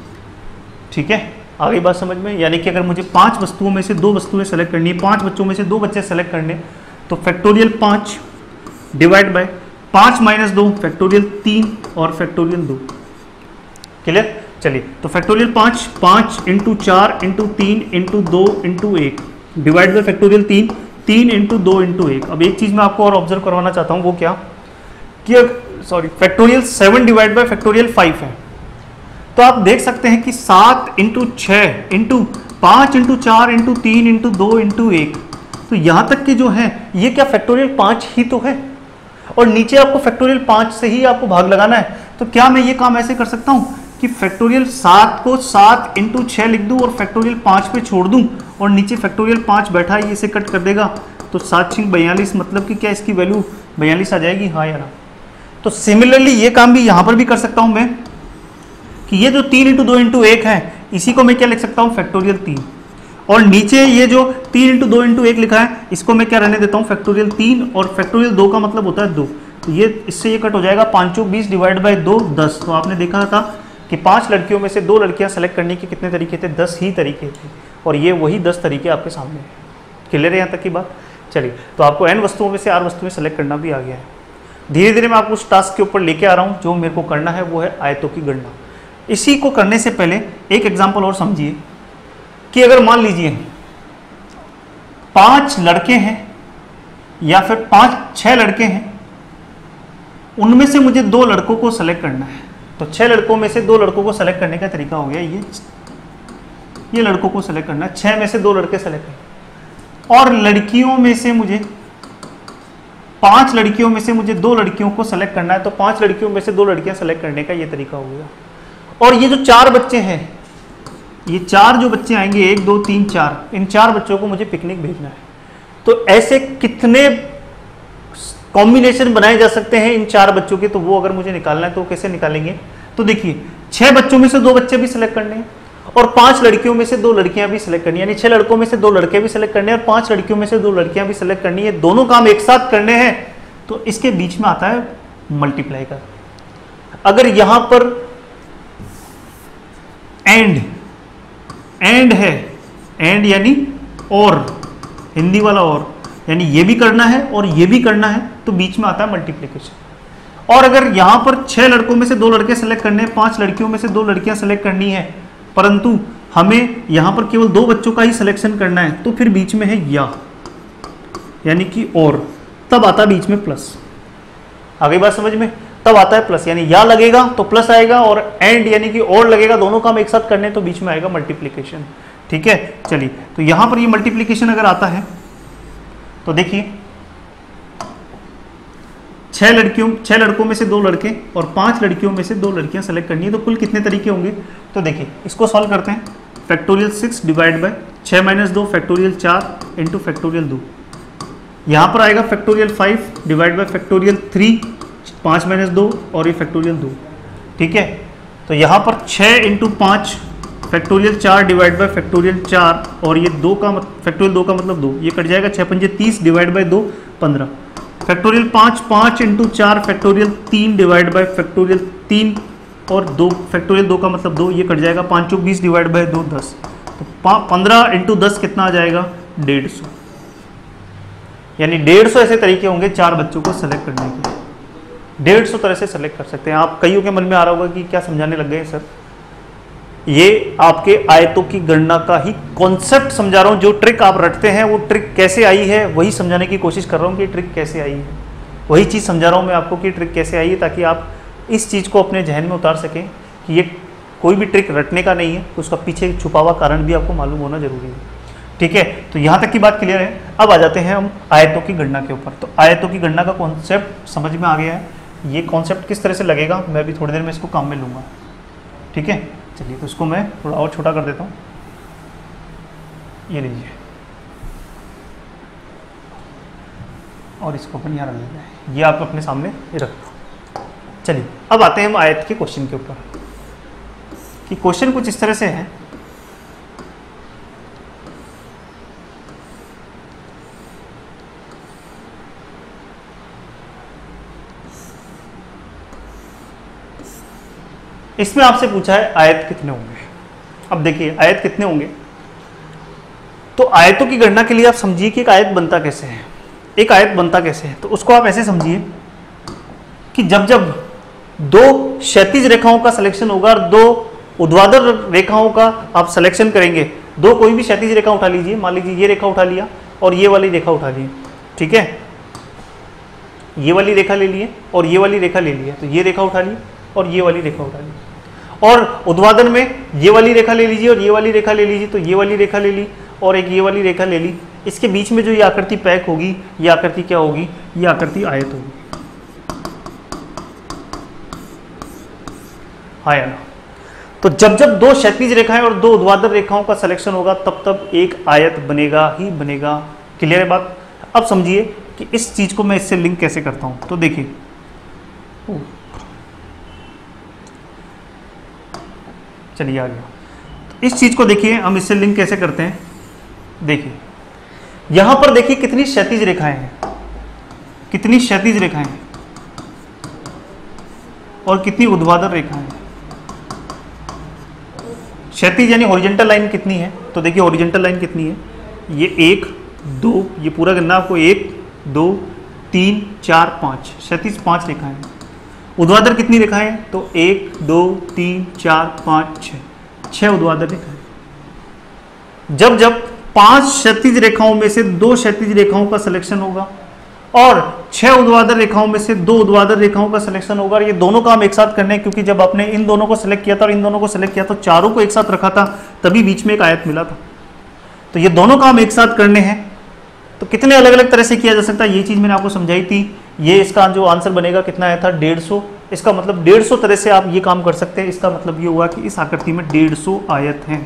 ठीक है, आ गई बात समझ में? यानी कि अगर मुझे 5 वस्तुओं में से 2 वस्तुएं सेलेक्ट करनी है, 5 बच्चों में से 2 बच्चे सेलेक्ट करने, तो factorial 5 divide by 5 minus 2 factorial 3 और फैक्टोरियल 2। क्लियर? चलिए, तो फैक्टोरियल 5 5 × 4 × 3 × 2 × 1 डिवाइड बाय फैक्टोरियल 3 3 × 2 × 1। अब एक चीज़ मैं आपको और ऑब्जर्व करवाना चाहता हूँ, वो क्या कि फैक्टोरियल 7 डिवाइड बाय फैक्टोरियल 5 है। तो आप देख सकते हैं कि 7 × 6 × 5 × 4 × 3 × 2 × 1, तो यहाँ तक के जो है ये क्या फैक्टोरियल 5 ही तो है, और नीचे आपको फैक्टोरियल 5 से ही आपको भाग लगाना है। तो क्या मैं ये काम ऐसे कर सकता हूँ कि फैक्टोरियल 7 को 7 × 6 लिख दूँ और फैक्टोरियल 5 पे छोड़ दूँ और नीचे फैक्टोरियल 5 बैठा है, इसे कट कर देगा तो 7 × 42, मतलब कि क्या इसकी वैल्यू 42 आ जाएगी? हाँ या ना? तो सिमिलरली ये काम भी यहां पर भी कर सकता हूं मैं कि ये जो 3 × 2 × 1 है इसी को मैं क्या लिख सकता हूं फैक्टोरियल 3, और नीचे ये जो 3 × 2 × 1 लिखा है इसको मैं क्या रहने देता हूं फैक्टोरियल 3, और फैक्टोरियल 2 का मतलब होता है 2, तो ये इससे ये कट हो जाएगा 5 × 20 / 2 10। तो आपने देखा था कि 5 लड़कियों में से 2 लड़कियां सेलेक्ट करने के कितने तरीके थे, 10 ही तरीके थे, और ये वही 10 तरीके आपके सामने हैं। क्लियर है यहाँ तक की बात? चलिए, तो आपको n वस्तुओं में से r वस्तुएं सेलेक्ट करना भी आ गया है। धीरे धीरे मैं आपको उस टास्क के ऊपर लेके आ रहा हूँ। जो मेरे को करना है वो है आयतों की गणना। इसी को करने से पहले एक एग्जाम्पल और समझिए कि अगर मान लीजिए 5 लड़के हैं या फिर 6 लड़के हैं, उनमें से मुझे 2 लड़कों को सेलेक्ट करना है, तो 6 लड़कों में से 2 लड़कों को सेलेक्ट करने का तरीका हो गया ये लड़कों को सेलेक्ट करना है, 6 में से 2 लड़के सेलेक्ट करना, और लड़कियों में से मुझे 5 लड़कियों में से मुझे 2 लड़कियों को सेलेक्ट करना है, तो 5 लड़कियों में से 2 लड़कियां सेलेक्ट करने का ये तरीका हो गया। और ये जो 4 बच्चे हैं, ये 4 जो बच्चे आएंगे 1 2 3 4, इन 4 बच्चों को मुझे पिकनिक भेजना है। तो ऐसे कितने कॉम्बिनेशन बनाए जा सकते हैं इन 4 बच्चों के, तो वो अगर मुझे निकालना है तो कैसे निकालेंगे? तो देखिए 6 बच्चों में से 2 बच्चे भी सिलेक्ट करने हैं, और 5 लड़कियों में से 2 लड़कियां भी सिलेक्ट करनी है, यानी 6 लड़कों में से 2 लड़के भी सिलेक्ट करने हैं और 5 लड़कियों में से 2 लड़कियां भी सिलेक्ट करनी है। दोनों काम एक साथ करने हैं, तो इसके बीच में आता है मल्टीप्लाई कर। अगर यहां पर एंड है, एंड यानी और, हिंदी वाला और, यानी ये भी करना है और ये भी करना है, तो बीच में आता है मल्टीप्लिकेशन। और अगर यहां पर 6 लड़कों में से 2 लड़के सेलेक्ट करने हैं, 5 लड़कियों में से 2 लड़कियां सेलेक्ट करनी है, परंतु हमें यहां पर केवल 2 बच्चों का ही सिलेक्शन करना है, तो फिर बीच में है या, यानी कि और, तब आता है बीच में प्लस। आ गई बात समझ में? तब आता है प्लस, यानी या लगेगा तो प्लस आएगा, और एंड यानी कि और लगेगा, दोनों काम एक साथ करने, तो बीच में आएगा मल्टीप्लिकेशन। ठीक है, चलिए, तो यहां पर ये मल्टीप्लिकेशन अगर आता है तो देखिए 6 लड़कों में से 2 लड़के और 5 लड़कियों में से 2 लड़कियां सेलेक्ट करनी है, तो कुल कितने तरीके होंगे? तो देखिए इसको सॉल्व करते हैं। Factorial 6 divide by 6 - 2 factorial 4 into factorial 2। यहाँ पर आएगा फैक्टोरियल 5 डिवाइड बाय फैक्टोरियल 3 5 - 2 और ये फैक्टोरियल 2। ठीक है, तो यहाँ पर 6 × 5 फैक्टोरियल 4 डिवाइड बाय फैक्टोरियल 4 और ये 2 का फैक्टोरियल 2 का मतलब 2, ये कट जाएगा 6 × 5 = 30 divide by 2 15। Factorial 5 × 4 factorial 3 divide by factorial 3 और 2 फैक्टोरियल 2 का मतलब 2, ये कट जाएगा 5 × 20 डिवाइड बाय 2 10। तो 15 × 10 कितना आ जाएगा? 150। यानी 150 ऐसे तरीके होंगे 4 बच्चों को सेलेक्ट करने के। 150 तरह से सेलेक्ट कर सकते हैं। आप कईयों के मन में आ रहा होगा कि क्या समझाने लग गए सर? ये आपके आयतों की गणना का ही कॉन्सेप्ट समझा रहा हूं। जो ट्रिक आप रटते हैं वो ट्रिक कैसे आई है वही समझाने की कोशिश कर रहा हूं कि ट्रिक कैसे आई है। वही चीज़ समझा रहा हूं मैं आपको कि ट्रिक कैसे आई है, ताकि आप इस चीज़ को अपने जहन में उतार सकें कि ये कोई भी ट्रिक रटने का नहीं है, उसका पीछे छुपा हुआ कारण भी आपको मालूम होना जरूरी है। ठीक है, तो यहाँ तक की बात क्लियर है। अब आ जाते हैं हम आयतों की गणना के ऊपर। तो आयतों की गणना का कॉन्सेप्ट समझ में आ गया है। ये कॉन्सेप्ट किस तरह से लगेगा मैं भी थोड़ी देर में इसको काम में लूँगा। ठीक है, चलिए, तो इसको मैं थोड़ा और छोटा कर देता हूँ। ये लीजिए, और इसको अपन यहाँ रख देते हैं। ये आप अपने सामने ये रख दो। चलिए, अब आते हैं हम आयत के क्वेश्चन के ऊपर कि क्वेश्चन कुछ इस तरह से है। इसमें आपसे पूछा है आयत कितने होंगे। अब देखिए आयत कितने होंगे, तो आयतों की गणना के लिए आप समझिए कि एक आयत बनता कैसे है। एक आयत बनता कैसे है, तो उसको आप ऐसे समझिए कि जब जब 2 क्षैतिज रेखाओं का सिलेक्शन होगा और 2 ऊर्ध्वाधर रेखाओं का आप सिलेक्शन करेंगे। 2 कोई भी क्षैतिज रेखा उठा लीजिए, मान लीजिए ये रेखा उठा लिया और ये वाली रेखा उठा ली। ठीक है, ये वाली रेखा ले लिए और ये वाली रेखा ले लिया, तो ये रेखा उठा ली और ये वाली रेखा उठा ली। और ऊर्ध्वाधर में ये वाली रेखा ले लीजिए और ये वाली रेखा ले लीजिए, तो ये वाली रेखा ले ली और एक ये वाली रेखा ले ली। इसके बीच में जो ये आकृति पैक होगी, ये आकृति क्या होगी? ये आकृति आयत होगी। हाँ या ना? तो जब जब 2 क्षैतिज रेखाएं और 2 ऊर्ध्वाधर रेखाओं का सिलेक्शन होगा तब तब एक आयत बनेगा ही बनेगा। क्लियर है बात? अब समझिए कि इस चीज को मैं इससे लिंक कैसे करता हूं। तो देखिए चलिए आ गया। तो इस चीज को देखिए, हम इससे लिंक कैसे करते हैं। देखिए यहां पर देखिए कितनी क्षैतिज रेखाएं हैं, कितनी क्षैतिज रेखाएं हैं और कितनी ऊर्ध्वाधर रेखाएं हैं। क्षैतिज यानी हॉरिजॉन्टल लाइन कितनी है, तो देखिए हॉरिजॉन्टल लाइन कितनी है, ये 1 2, ये पूरा करना आपको 1 2 3 4 5, क्षैतिज 5 रेखाएं हैं। ऊर्ध्वाधर कितनी रेखाएं हैं, तो 1 2 3 4 5 6 ऊर्ध्वाधर रेखाएं। जब जब 5 क्षैतिज रेखाओं में से 2 क्षैतिज रेखाओं का सिलेक्शन होगा और 6 ऊर्ध्वाधर रेखाओं में से 2 ऊर्ध्वाधर रेखाओं का सिलेक्शन होगा, और ये दोनों काम एक साथ करने हैं, क्योंकि जब आपने इन दोनों को सिलेक्ट किया था और इन दोनों को सिलेक्ट किया तो चारों को एक साथ रखा था, तभी बीच में एक आयत मिला था। तो ये दोनों काम एक साथ करने हैं, तो कितने अलग अलग तरह से किया जा सकता है, ये चीज मैंने आपको समझाई थी। ये इसका जो आंसर बनेगा कितना आया था, 150। इसका मतलब 150 तरह से आप ये काम कर सकते हैं। इसका मतलब ये हुआ कि इस आकृति में 150 आयत हैं।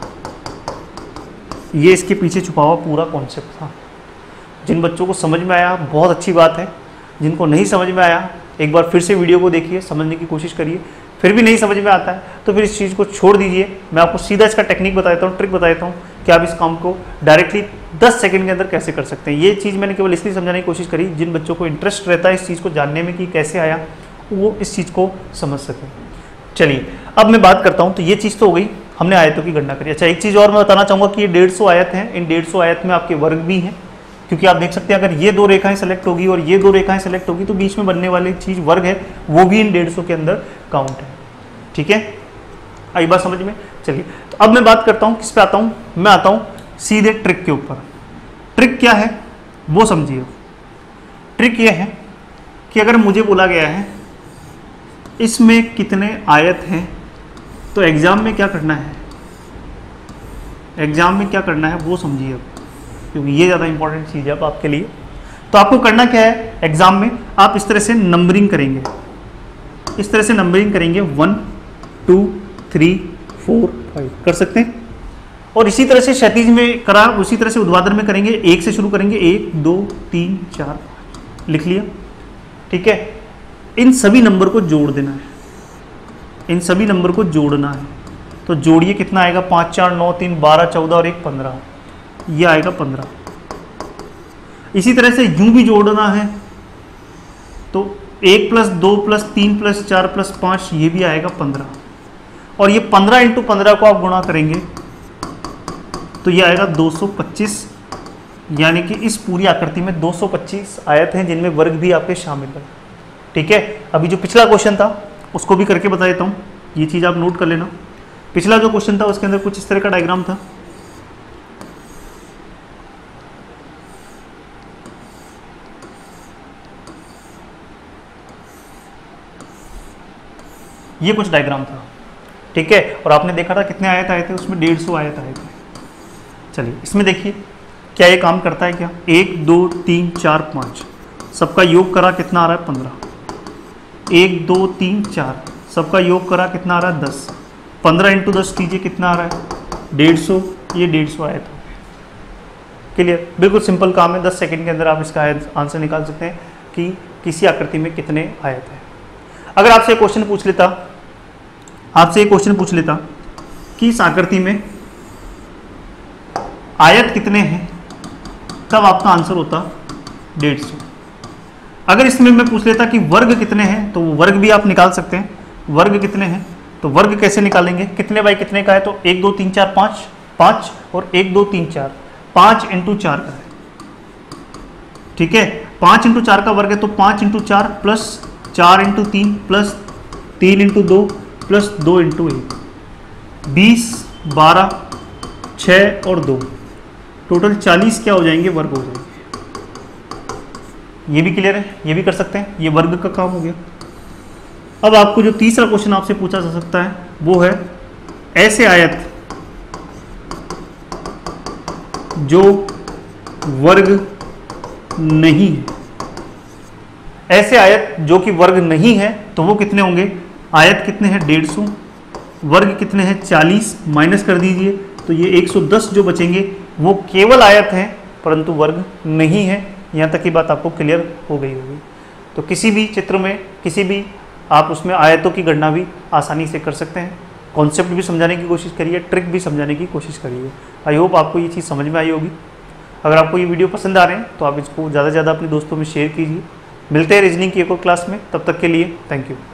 ये इसके पीछे छुपा हुआ पूरा कॉन्सेप्ट था। जिन बच्चों को समझ में आया बहुत अच्छी बात है, जिनको नहीं समझ में आया एक बार फिर से वीडियो को देखिए, समझने की कोशिश करिए। फिर भी नहीं समझ में आता है तो फिर इस चीज़ को छोड़ दीजिए। मैं आपको सीधा इसका टेक्निक बताता हूँ, ट्रिक बताता हूँ कि आप इस काम को डायरेक्टली 10 सेकंड के अंदर कैसे कर सकते हैं। ये चीज़ मैंने केवल इसलिए समझाने की कोशिश करी, जिन बच्चों को इंटरेस्ट रहता है इस चीज़ को जानने में कि कैसे आया, वो इस चीज़ को समझ सकें। चलिए अब मैं बात करता हूँ। तो ये चीज़ तो हो गई, हमने आयतों की गणना करी। अच्छा एक चीज़ और मैं बताना चाहूँगा कि ये 150 आयत हैं। इन 150 आयत में आपके वर्ग भी हैं, क्योंकि आप देख सकते हैं अगर ये 2 रेखाएं सेलेक्ट होगी और ये 2 रेखाएं सेलेक्ट होगी तो बीच में बनने वाली चीज़ वर्ग है, वो भी इन 150 के अंदर काउंट है। ठीक है, आई बात समझ में। चलिए तो अब मैं बात करता हूँ, किस पे आता हूँ, मैं आता हूँ सीधे ट्रिक के ऊपर। ट्रिक क्या है वो समझिए। ट्रिक ये है कि अगर मुझे बोला गया है इसमें कितने आयत हैं, तो एग्जाम में क्या करना है, एग्जाम में क्या करना है वो समझिए, क्योंकि ये ज़्यादा इंपॉर्टेंट चीज़ है अब आपके लिए। तो आपको करना क्या है, एग्जाम में आप इस तरह से नंबरिंग करेंगे, इस तरह से नंबरिंग करेंगे 1 2 3 4 5 कर सकते हैं। और इसी तरह से क्षैतिज में करा, उसी तरह से ऊर्ध्वाधर में करेंगे, 1 से शुरू करेंगे, 1 2 3 4 लिख लिया। ठीक है, इन सभी नंबर को जोड़ देना है, इन सभी नंबर को जोड़ना है। तो जोड़िए, कितना आएगा, 5 4 9 3 12 14 और 1 15, ये आएगा 15। इसी तरह से यूं भी जोड़ना है, तो 1 + 2 + 3 + 4 + 5 ये भी आएगा 15। और ये 15 × 15 को आप गुणा करेंगे तो ये आएगा 225, यानी कि इस पूरी आकृति में 225 आयत हैं जिनमें वर्ग भी आपके शामिल है। ठीक है, अभी जो पिछला क्वेश्चन था उसको भी करके बता देता हूँ, ये चीज़ आप नोट कर लेना। पिछला जो क्वेश्चन था उसके अंदर कुछ इस तरह का डायग्राम था। ये कुछ डायग्राम था, ठीक है, और आपने देखा था कितने आयत आए थे, उसमें 150 आयत आए थे। चलिए इसमें देखिए क्या ये काम करता है, क्या 1 2 3 4 5 सबका योग करा कितना आ रहा है 15, 1 2 3 4 सबका योग करा कितना आ रहा है 10, 15 × 10 कीजिए कितना आ रहा है 150, ये 150 आयत हो गया। क्लियर, बिल्कुल सिंपल काम है, 10 सेकंड के अंदर आप इसका आंसर निकाल सकते हैं कि किसी आकृति में कितने आयत है। अगर आपसे क्वेश्चन पूछ लेता, आपसे एक क्वेश्चन पूछ लेता कि इस आकृति में आयत कितने हैं, तब आपका आंसर होता 150। अगर इसमें मैं पूछ लेता कि वर्ग कितने हैं, तो वो वर्ग भी आप निकाल सकते हैं। वर्ग कितने हैं, तो वर्ग कैसे निकालेंगे, कितने बाई कितने का है, तो 1 2 3 4 5 5 और 1 2 3 4 5 × 4 का है। ठीक है, 5 × 4 का वर्ग है, तो 5 × 4 प्लस 4 × 3 प्लस 3 × 2 प्लस 2 × 1, 20 12 6 और 2 टोटल 40 क्या हो जाएंगे, वर्ग हो जाएंगे। ये भी क्लियर है, ये भी कर सकते हैं, ये वर्ग का काम हो गया। अब आपको जो तीसरा क्वेश्चन आपसे पूछा जा सकता है वो है ऐसे आयत जो वर्ग नहीं है, ऐसे आयत जो कि वर्ग नहीं है तो वो कितने होंगे, आयत कितने हैं 150, वर्ग कितने हैं 40, माइनस कर दीजिए तो ये 110 जो बचेंगे वो केवल आयत हैं परंतु वर्ग नहीं है। यहाँ तक की बात आपको क्लियर हो गई होगी। तो किसी भी चित्र में किसी भी आप उसमें आयतों की गणना भी आसानी से कर सकते हैं। कॉन्सेप्ट भी समझाने की कोशिश करिए, ट्रिक भी समझाने की कोशिश करिए। आई होप आपको ये चीज़ समझ में आई होगी। अगर आपको ये वीडियो पसंद आ रहे हैं तो आप इसको ज़्यादा से ज़्यादा अपने दोस्तों में शेयर कीजिए। मिलते हैं रीजनिंग की एक और क्लास में, तब तक के लिए थैंक यू।